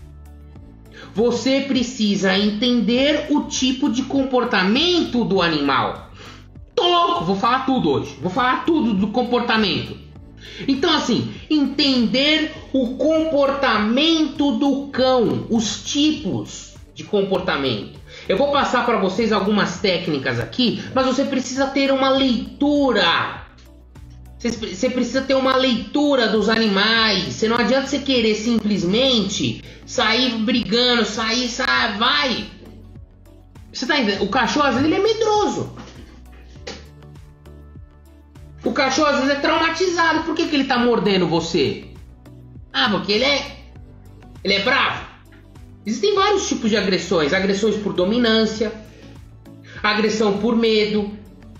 Speaker 1: Você precisa entender o tipo de comportamento do animal. Tô louco, vou falar tudo hoje. Vou falar tudo do comportamento. Então, assim, entender o comportamento do cão, os tipos de comportamento. Eu vou passar para vocês algumas técnicas aqui, mas você precisa ter uma leitura. Você precisa ter uma leitura dos animais. Você não adianta você querer simplesmente sair brigando, sair, sair, vai. Você tá entendendo? O cachorro, às vezes, ele é medroso. O cachorro às vezes é traumatizado. Por que, que ele tá mordendo você? Ah, porque ele é Ele é bravo. Existem vários tipos de agressões. Agressões por dominância, agressão por medo.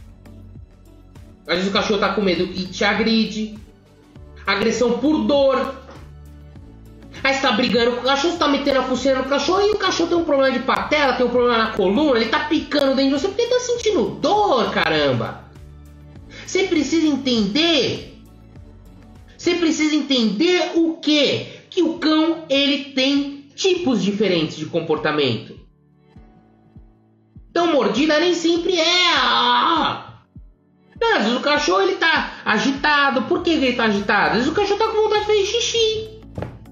Speaker 1: Às vezes o cachorro tá com medo e te agride. Agressão por dor. Aí você tá brigando com o cachorro, você tá metendo a focinheira no cachorro e o cachorro tem um problema de patela, tem um problema na coluna, ele tá picando dentro de você porque ele tá sentindo dor, caramba. Você precisa entender. Você precisa entender o quê? Que o cão, ele tem tipos diferentes de comportamento. Então, mordida nem sempre é... Ah! Não, às vezes o cachorro, ele tá agitado. Por que ele tá agitado? Às vezes o cachorro tá com vontade de fazer xixi.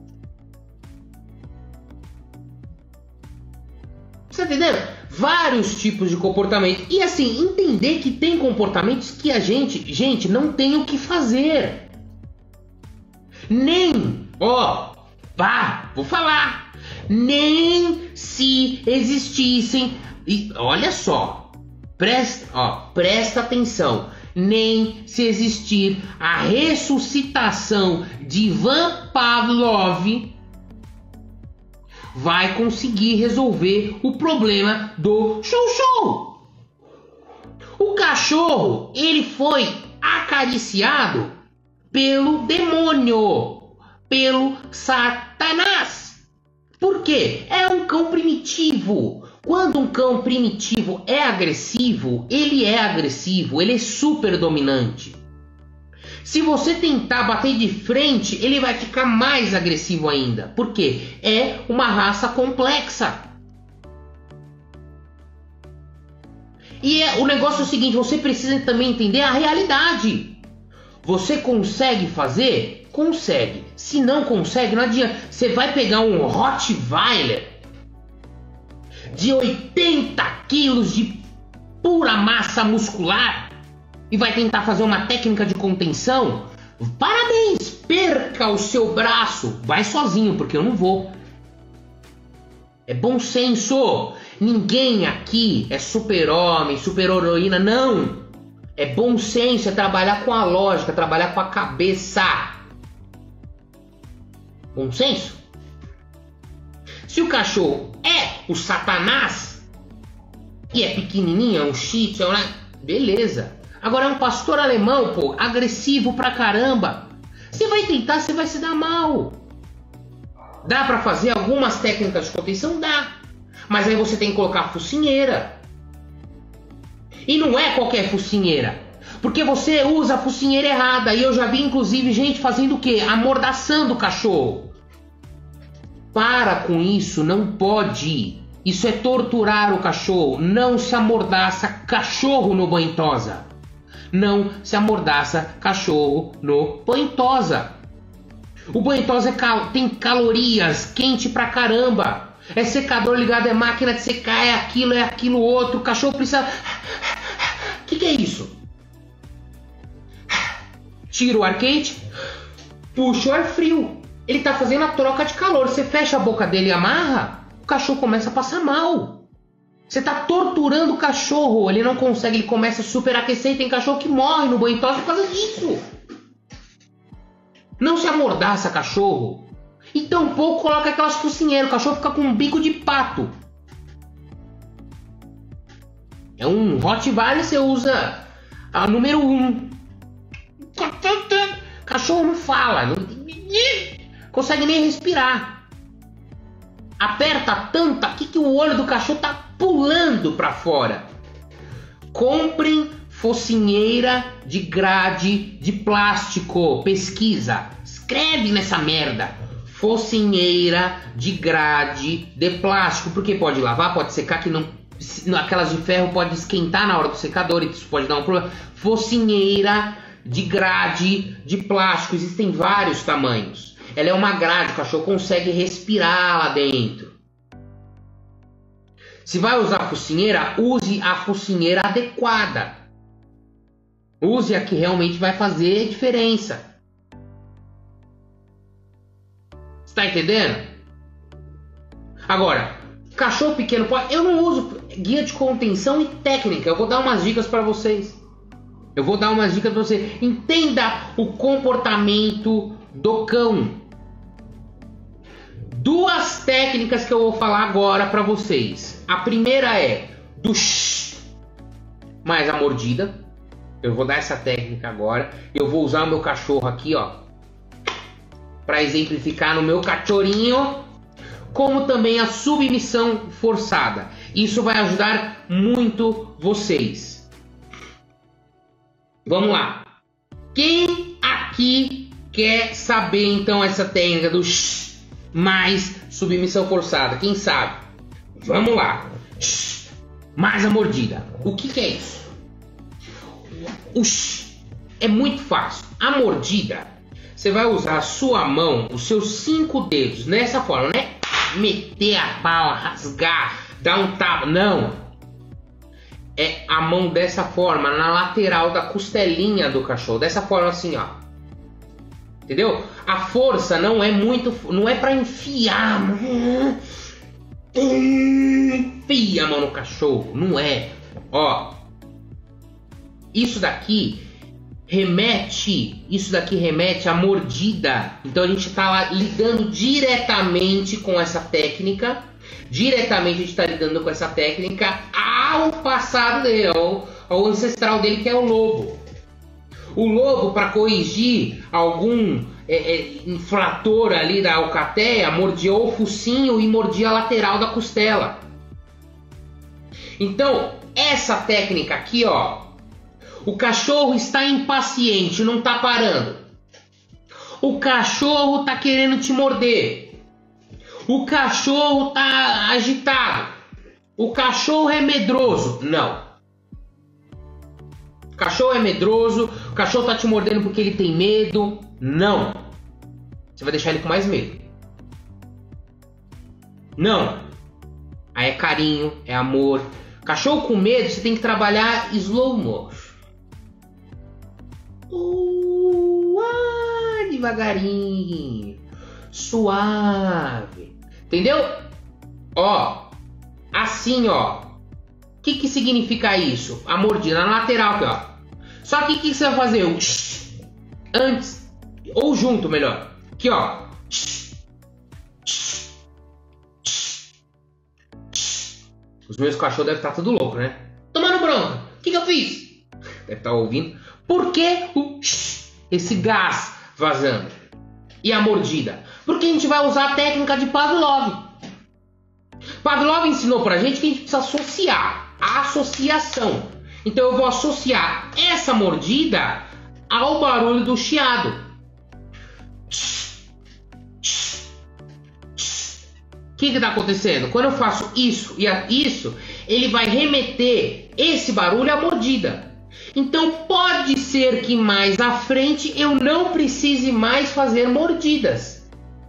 Speaker 1: Você tá entendendo? Vários tipos de comportamento. E assim, entender que tem comportamentos que a gente, gente, não tem o que fazer. Nem, ó, pá, vou falar. Nem se existissem, e olha só, presta, ó, presta atenção. Nem se existir a ressuscitação de Ivan Pavlov vai conseguir resolver o problema do show-show. O cachorro, ele foi acariciado pelo demônio, pelo Satanás. Por quê? É um cão primitivo. Quando um cão primitivo é agressivo, ele é agressivo, ele é super dominante. Se você tentar bater de frente, ele vai ficar mais agressivo ainda. Por quê? É uma raça complexa. E é, o negócio é o seguinte, você precisa também entender a realidade. Você consegue fazer? Consegue. Se não consegue, não adianta. Você vai pegar um Rottweiler de oitenta quilos de pura massa muscular e vai tentar fazer uma técnica de contenção? Parabéns, perca o seu braço. Vai sozinho, porque eu não vou. É bom senso. Ninguém aqui é super-homem, super-heroína, não. É bom senso, é trabalhar com a lógica, trabalhar com a cabeça. Bom senso? Se o cachorro é o Satanás e é pequenininho, é um shih tzu, é uma... beleza. Agora é um pastor alemão, pô, agressivo pra caramba. Você vai tentar, você vai se dar mal. Dá pra fazer algumas técnicas de contenção? Dá. Mas aí você tem que colocar a focinheira. E não é qualquer focinheira. Porque você usa a focinheira errada. E eu já vi, inclusive, gente fazendo o quê? Amordaçando o cachorro. Para com isso, não pode. Isso é torturar o cachorro. Não se amordaça cachorro no banho-tosa. Não se amordaça cachorro no banho-tosa. O banho-tosa é cal- tem calorias, quente pra caramba. É secador ligado, é máquina de secar, é aquilo, é aquilo outro. O cachorro precisa... O que, que é isso? Tira o ar quente, puxa o ar frio. Ele tá fazendo a troca de calor. Você fecha a boca dele e amarra, o cachorro começa a passar mal. Você tá torturando o cachorro. Ele não consegue, ele começa a superaquecer. E tem cachorro que morre no banho-tosa por causa disso. Não se amordaça cachorro. E tampouco coloca aquelas focinheiras. O cachorro fica com um bico de pato. É um Rottweiler, você usa a número um. Cachorro não fala. Não consegue nem respirar. Aperta tanto aqui que o olho do cachorro tá pulando para fora. Comprem focinheira de grade de plástico. Pesquisa. Escreve nessa merda. Focinheira de grade de plástico. Porque pode lavar, pode secar, que não... Aquelas de ferro pode esquentar na hora do secador e isso pode dar um problema. Focinheira de grade de plástico. Existem vários tamanhos. Ela é uma grade, o cachorro consegue respirar lá dentro. Se vai usar a focinheira, use a focinheira adequada. Use a que realmente vai fazer diferença. Está entendendo? Agora, cachorro pequeno pode... Eu não uso guia de contenção e técnica. Eu vou dar umas dicas para vocês. Eu vou dar umas dicas para você. Entenda o comportamento do cão. Duas técnicas que eu vou falar agora para vocês. A primeira é do shh, mais a mordida. Eu vou dar essa técnica agora. Eu vou usar o meu cachorro aqui, ó. para exemplificar no meu cachorrinho, como também a submissão forçada. Isso vai ajudar muito vocês. Vamos lá. Quem aqui quer saber então essa técnica do shh mais submissão forçada? Quem sabe? Vamos lá. Shh mais a mordida. O que, que é isso? O shh é muito fácil. A mordida, você vai usar a sua mão, os seus cinco dedos, nessa forma, né? Meter a bala, rasgar, dar um tapa. Não. É a mão dessa forma, na lateral da costelinha do cachorro. Dessa forma assim, ó. Entendeu? A força não é muito... Não é pra enfiar. Enfia a mão no cachorro. Não é. Ó. Isso daqui remete... Isso daqui remete à mordida. Então a gente tá lá lidando diretamente com essa técnica. Diretamente a gente está lidando com essa técnica ao passado dele, ao, ao ancestral dele, que é o lobo. O lobo, para corrigir algum é, é, infrator ali da alcateia, mordia o focinho e mordia a lateral da costela. Então, essa técnica aqui, ó, o cachorro está impaciente, não está parando. O cachorro está querendo te morder. O cachorro tá agitado. O cachorro é medroso. Não. O cachorro é medroso. O cachorro tá te mordendo porque ele tem medo. Não. Você vai deixar ele com mais medo. Não. Aí é carinho, é amor. Cachorro com medo, você tem que trabalhar slow motion. Uh, ah, devagarinho. Suave. Entendeu? Ó, assim, ó. O que que significa isso? A mordida na lateral aqui, ó. Só que o que, que você vai fazer? O shh, antes, ou junto, melhor. Aqui, ó. Shh, shh, shh, shh. Os meus cachorros devem estar tudo louco, né? Tomando bronca. O que que eu fiz? Deve estar ouvindo. Por que o shh, esse gás vazando? E a mordida? Porque a gente vai usar a técnica de Pavlov. Pavlov ensinou pra gente que a gente precisa associar. A associação. Então eu vou associar essa mordida ao barulho do chiado. O que que tá acontecendo? Quando eu faço isso e isso, ele vai remeter esse barulho à mordida. Então pode ser que mais à frente eu não precise mais fazer mordidas.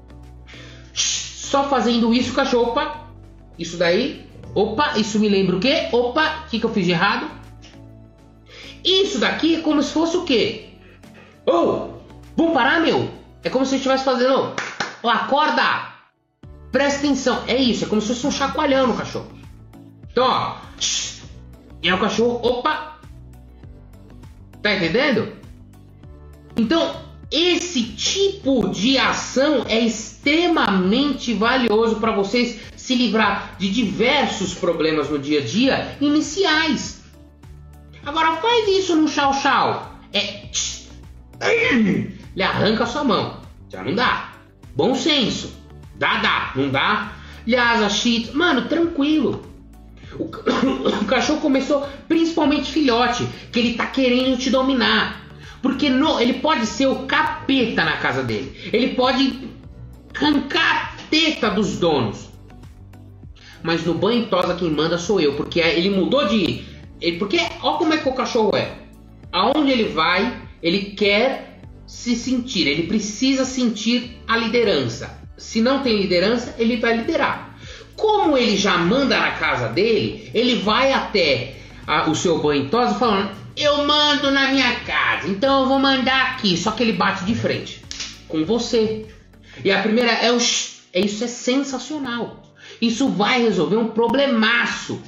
Speaker 1: Só fazendo isso, cachorro, opa, isso daí, opa, isso me lembra o quê? Opa, o que, que eu fiz de errado? Isso daqui é como se fosse o quê? Oh, vamos parar, meu? É como se eu estivesse fazendo, oh, acorda, presta atenção, é isso, é como se fosse um chacoalhão no cachorro. Então, ó, e é o cachorro, opa, tá entendendo? Então, esse tipo de ação é extremamente valioso para vocês se livrar de diversos problemas no dia a dia iniciais. Agora faz isso no chau chau. É... Ele arranca a sua mão. Já não dá. Bom senso. Dá, dá. Não dá? Lhasa, shih. Mano, tranquilo. O, o cachorro começou, principalmente filhote, que ele tá querendo te dominar. Porque no, ele pode ser o capeta na casa dele. Ele pode arrancar a teta dos donos. Mas no banho e tosa quem manda sou eu. Porque ele mudou de... Ele, porque olha como é que o cachorro é. Aonde ele vai, ele quer se sentir. Ele precisa sentir a liderança. Se não tem liderança, ele vai liderar. Como ele já manda na casa dele, ele vai até a, o seu banho e tosa falando... Eu mando na minha casa, então eu vou mandar aqui. Só que ele bate de frente com você. E a primeira é o shh. Isso é sensacional. Isso vai resolver um problemaço.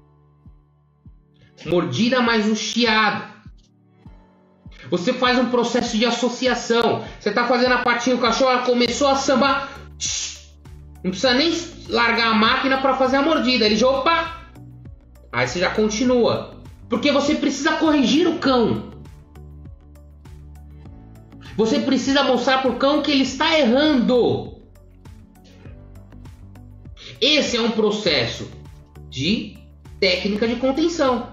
Speaker 1: Mordida mais um chiado. Você faz um processo de associação. Você está fazendo a patinha do cachorro, ela começou a sambar. Shh. Não precisa nem largar a máquina para fazer a mordida. Ele já, opa. Aí você já continua. Porque você precisa corrigir o cão. Você precisa mostrar pro cão que ele está errando. Esse é um processo de técnica de contenção.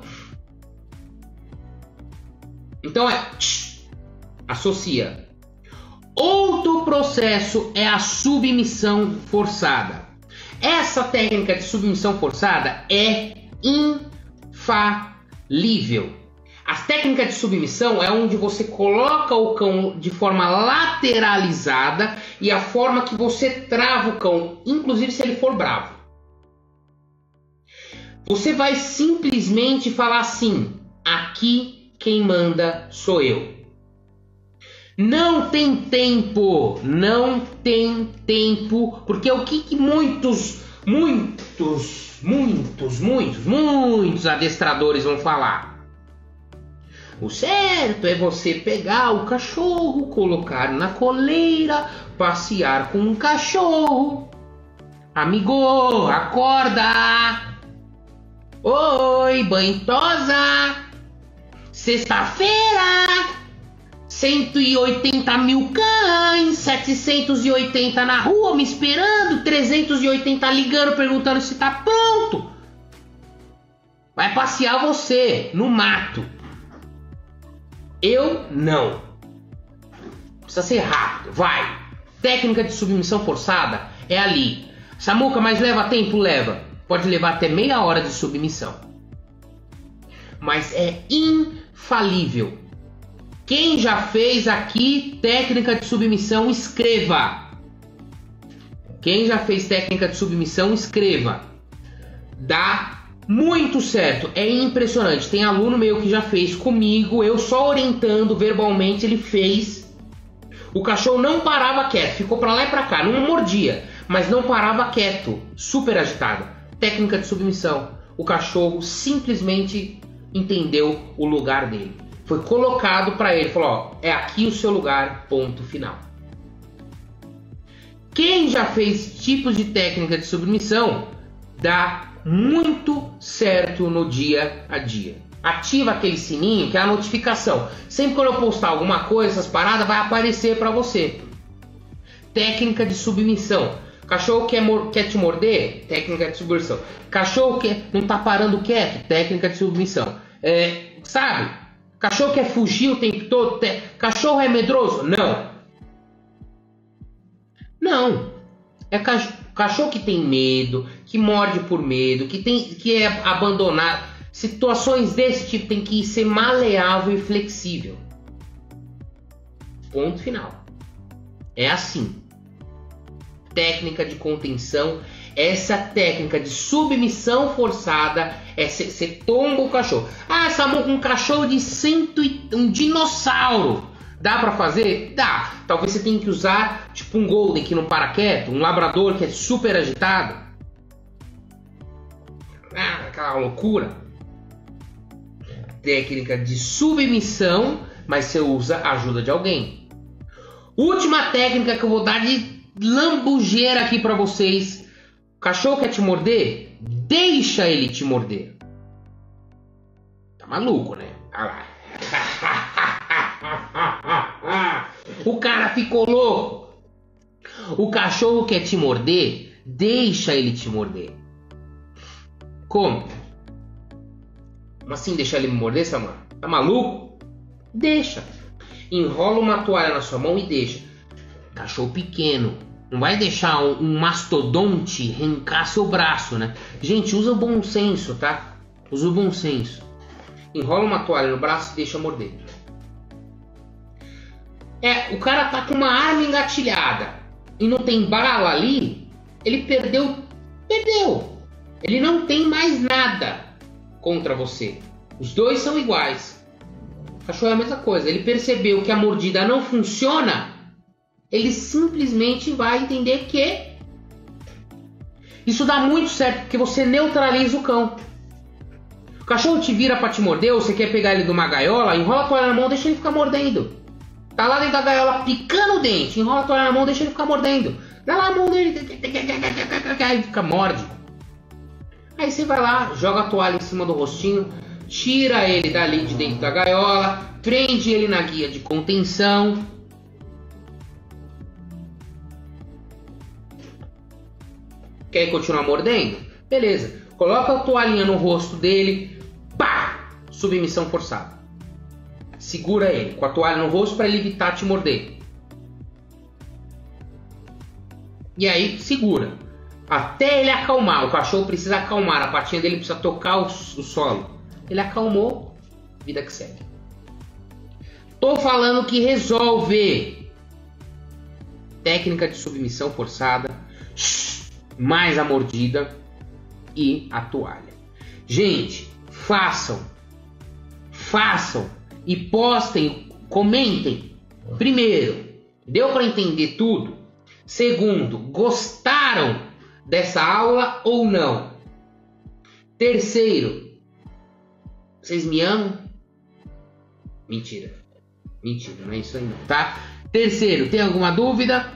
Speaker 1: Então é... associa. Outro processo é a submissão forçada. Essa técnica de submissão forçada é infalível. As técnicas de submissão é onde você coloca o cão de forma lateralizada e a forma que você trava o cão, inclusive se ele for bravo. Você vai simplesmente falar assim: aqui quem manda sou eu. Não tem tempo, não tem tempo, porque o que, que muitos, muitos, muitos, muitos, muitos adestradores vão falar? O certo é você pegar o cachorro, colocar na coleira, passear com o cachorro. Amigo, acorda! Oi, banhosa! Sexta-feira! cento e oitenta mil cães, setecentos e oitenta na rua me esperando, trezentos e oitenta ligando perguntando se tá pronto. Vai passear você no mato. Eu não. Precisa ser rápido, vai. Técnica de submissão forçada é ali. Samuca, mas leva tempo? Leva. Pode levar até meia hora de submissão. Mas é infalível. Quem já fez aqui técnica de submissão, escreva. Quem já fez técnica de submissão, escreva. Dá muito certo. É impressionante. Tem aluno meu que já fez comigo. Eu só orientando verbalmente, ele fez. O cachorro não parava quieto. Ficou pra lá e pra cá. Não mordia, mas não parava quieto. Super agitado. Técnica de submissão. O cachorro simplesmente entendeu o lugar dele. Foi colocado para ele, falou, ó, é aqui o seu lugar, ponto final. Quem já fez tipos de técnica de submissão, dá muito certo no dia a dia. Ativa aquele sininho que é a notificação. Sempre que eu postar alguma coisa, essas paradas, vai aparecer para você. Técnica de submissão. Cachorro quer, quer te morder? Técnica de submissão. Cachorro que não tá parando quieto? Técnica de submissão. É, sabe? Cachorro quer fugir o tempo todo? Te... Cachorro é medroso? Não. Não. É cach... cachorro que tem medo, que morde por medo, que, tem... que é abandonado. Situações desse tipo tem que ser maleável e flexível. Ponto final. É assim. Técnica de contenção. Essa técnica de submissão forçada é você tomba o cachorro. Ah, Samu, um cachorro de cento e um dinossauro. Dá pra fazer? Dá. Talvez você tenha que usar tipo um Golden que não para quieto, um labrador que é super agitado. Ah, aquela loucura. Técnica de submissão, mas você usa a ajuda de alguém. Última técnica que eu vou dar de lambujeira aqui pra vocês. O cachorro quer te morder? Deixa ele te morder. Tá maluco, né? Olha lá. O cara ficou louco. O cachorro quer te morder? Deixa ele te morder. Como? Como assim deixar ele me morder, Samuel? Tá maluco? Deixa. Enrola uma toalha na sua mão e deixa. Cachorro pequeno. Não vai deixar um, um mastodonte arrancar seu braço, né? Gente, usa o bom senso, tá? Usa o bom senso. Enrola uma toalha no braço e deixa morder. É, o cara tá com uma arma engatilhada e não tem bala ali, ele perdeu, perdeu. Ele não tem mais nada contra você. Os dois são iguais. O cachorro é a mesma coisa. Ele percebeu que a mordida não funciona, ele simplesmente vai entender que isso dá muito certo, porque você neutraliza o cão. O cachorro te vira para te morder, ou você quer pegar ele de uma gaiola, enrola a toalha na mão, deixa ele ficar mordendo. Tá lá dentro da gaiola picando o dente, enrola a toalha na mão, deixa ele ficar mordendo. Dá lá a mão dele, aí fica morde. Aí você vai lá, joga a toalha em cima do rostinho, tira ele dali de dentro da gaiola, prende ele na guia de contenção Quer continuar mordendo? Beleza. Coloca a toalhinha no rosto dele. Pá! Submissão forçada. Segura ele com a toalha no rosto para ele evitar te morder. E aí segura. Até ele acalmar. O cachorro precisa acalmar. A patinha dele precisa tocar o, o solo. Ele acalmou. Vida que segue. Tô falando que resolve. Técnica de submissão forçada. Mais a mordida. E a toalha. Gente, façam. Façam. E postem. Comentem. Primeiro, deu para entender tudo? Segundo, gostaram dessa aula ou não? Terceiro, vocês me amam? Mentira. Mentira, não é isso aí não, tá? Terceiro, tem alguma dúvida?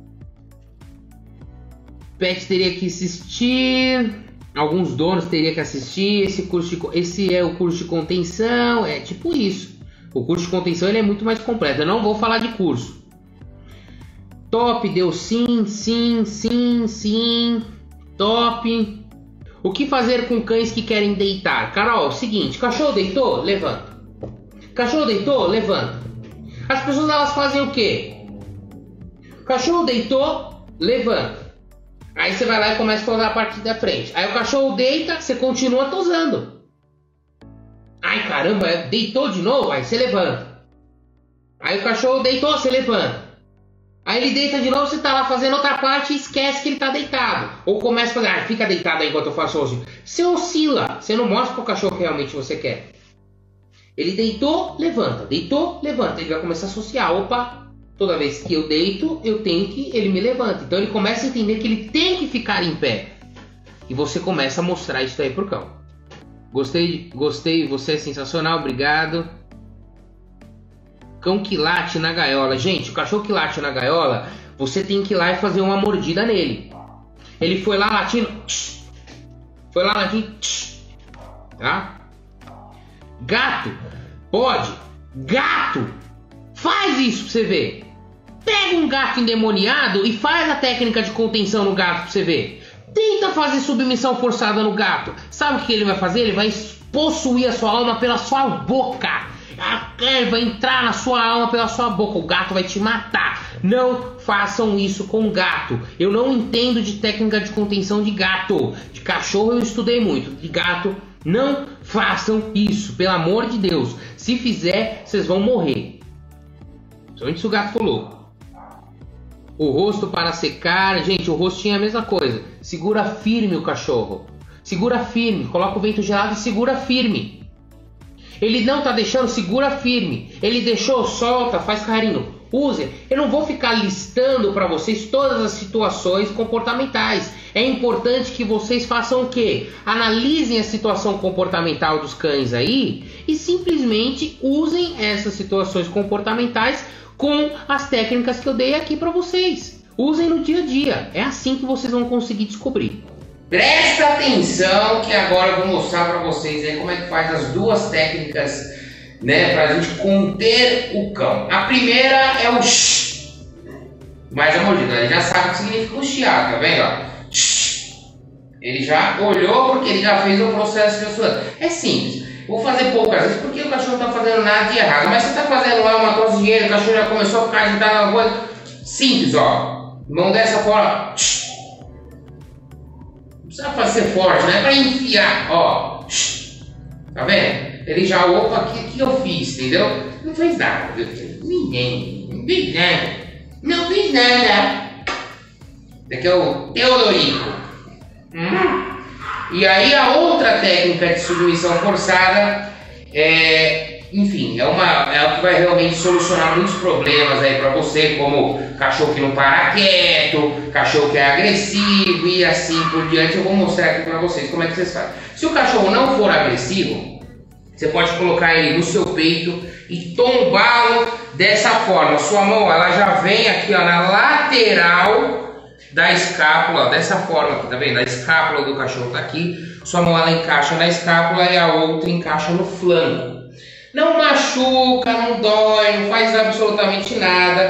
Speaker 1: Pet teria que assistir. Alguns donos teriam que assistir. Esse, curso de, esse é o curso de contenção. É tipo isso. O curso de contenção ele é muito mais completo. Eu não vou falar de curso. Top, deu sim, sim, sim, sim. Top. O que fazer com cães que querem deitar? Carol, seguinte, cachorro deitou? Levanta. Cachorro deitou? Levanta. As pessoas elas fazem o quê? Cachorro deitou? Levanta. Aí você vai lá e começa a tosar a parte da frente. Aí o cachorro deita, você continua tosando. Ai caramba, deitou de novo? Aí você levanta. Aí o cachorro deitou, você levanta. Aí ele deita de novo, você tá lá fazendo outra parte e esquece que ele tá deitado. Ou começa a fazer, ah, fica deitado aí enquanto eu faço hoje. Você oscila, você não mostra pro cachorro que realmente você quer. Ele deitou, levanta. Deitou, levanta. Ele vai começar a associar. Opa, toda vez que eu deito, eu tenho que ele me levanta. Então ele começa a entender que ele tem que ficar em pé. E você começa a mostrar isso aí pro cão. Gostei, gostei, você é sensacional, obrigado. Cão que late na gaiola. Gente, o cachorro que late na gaiola, você tem que ir lá e fazer uma mordida nele. Ele foi lá latindo. Tch, foi lá latindo. Tch, tá? Gato. Pode. Gato. Faz isso pra você ver. Pega um gato endemoniado e faz a técnica de contenção no gato pra você ver. Tenta fazer submissão forçada no gato. Sabe o que ele vai fazer? Ele vai possuir a sua alma pela sua boca. Ele vai entrar na sua alma pela sua boca. O gato vai te matar. Não façam isso com gato. Eu não entendo de técnica de contenção de gato. De cachorro eu estudei muito. De gato, não façam isso. Pelo amor de Deus. Se fizer, vocês vão morrer. Somente se o gato for louco. O rosto para secar. Gente, o rostinho é a mesma coisa. Segura firme o cachorro. Segura firme. Coloca o vento gelado e segura firme. Ele não tá deixando, segura firme. Ele deixou, solta, faz carinho. Use. Eu não vou ficar listando para vocês todas as situações comportamentais. É importante que vocês façam o quê? Analisem a situação comportamental dos cães aí e simplesmente usem essas situações comportamentais com as técnicas que eu dei aqui para vocês. Usem no dia a dia. É assim que vocês vão conseguir descobrir. Presta atenção que agora eu vou mostrar para vocês aí como é que faz as duas técnicas, né, para a gente conter o cão. A primeira é o shh, mais a mordida. Ele já sabe o que significa o chiado, tá vendo? Ó? Shh. Ele já olhou porque ele já fez o processo de oscilação. É simples. Vou fazer poucas vezes porque o cachorro não está fazendo nada de errado. Mas você está fazendo lá uma tosezinha, o cachorro já começou a ficar agitado na coisa. Simples, ó. Mão dessa fora. Shh. Não precisa fazer forte, não é para enfiar, ó. Tá vendo? Ele já, opa, o que, que eu fiz, entendeu? Não fez nada, ninguém, não fiz nada, não fiz nada. Daqui é o Teodorico. Hum. E aí a outra técnica de submissão forçada é, enfim, é, uma, é o que vai realmente solucionar muitos problemas aí para você, como cachorro que não para quieto, cachorro que é agressivo e assim por diante. Eu vou mostrar aqui para vocês como é que vocês fazem. Se o cachorro não for agressivo, você pode colocar ele no seu peito e tombá-lo dessa forma. Sua mão ela já vem aqui ó, na lateral da escápula, dessa forma aqui, tá vendo? A escápula do cachorro tá aqui, sua mão ela encaixa na escápula e a outra encaixa no flanco. Não machuca, não dói, não faz absolutamente nada. O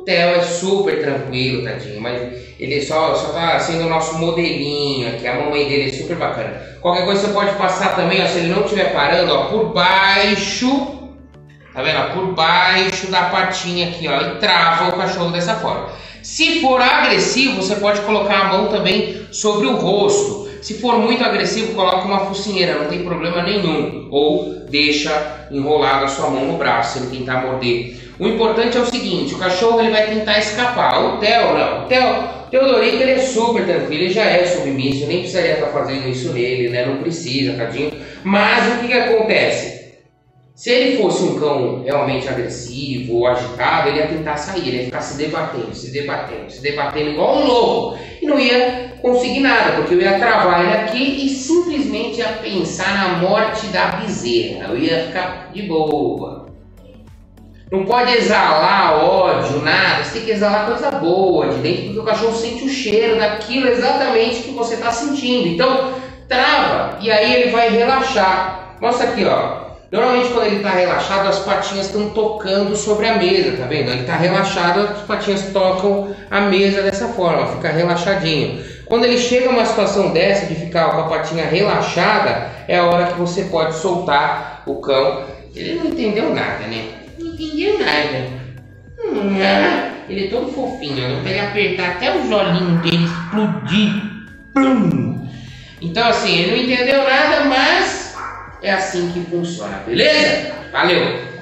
Speaker 1: Theo é super tranquilo, tadinho, mas ele só, só tá sendo o nosso modelinho aqui. A mamãe dele é super bacana. Qualquer coisa você pode passar também, ó, se ele não estiver parando, ó, por baixo. Tá vendo? Ó, por baixo da patinha aqui, ó, e trava o cachorro dessa forma. Se for agressivo, você pode colocar a mão também sobre o rosto. Se for muito agressivo, coloca uma focinheira, não tem problema nenhum. Ou deixa enrolado a sua mão no braço, se ele tentar morder. O importante é o seguinte, o cachorro ele vai tentar escapar. O Theo não. O Theo, Teodorico ele é super tranquilo, ele já é submisso, nem precisaria estar fazendo isso nele, né? Não precisa, tadinho. Mas o que que acontece? Se ele fosse um cão realmente agressivo ou agitado, ele ia tentar sair, ele ia ficar se debatendo, se debatendo, se debatendo igual um louco. E não ia conseguir nada, porque eu ia travar ele aqui e simplesmente ia pensar na morte da bezerra. Eu ia ficar de boa. Não pode exalar ódio, nada. Você tem que exalar coisa boa de dentro, porque o cachorro sente o cheiro daquilo exatamente que você está sentindo. Então, trava e aí ele vai relaxar. Mostra aqui, ó. Normalmente quando ele está relaxado, as patinhas estão tocando sobre a mesa, tá vendo? Ele está relaxado, as patinhas tocam a mesa dessa forma, fica relaxadinho. Quando ele chega a uma situação dessa, de ficar com a patinha relaxada, é a hora que você pode soltar o cão. Ele não entendeu nada, né? Não entendeu nada. Hum, ele é todo fofinho, né? Pra ele apertar até os olhinhos dele explodir. Plum. Então assim, ele não entendeu nada, mas é assim que funciona, beleza? Valeu!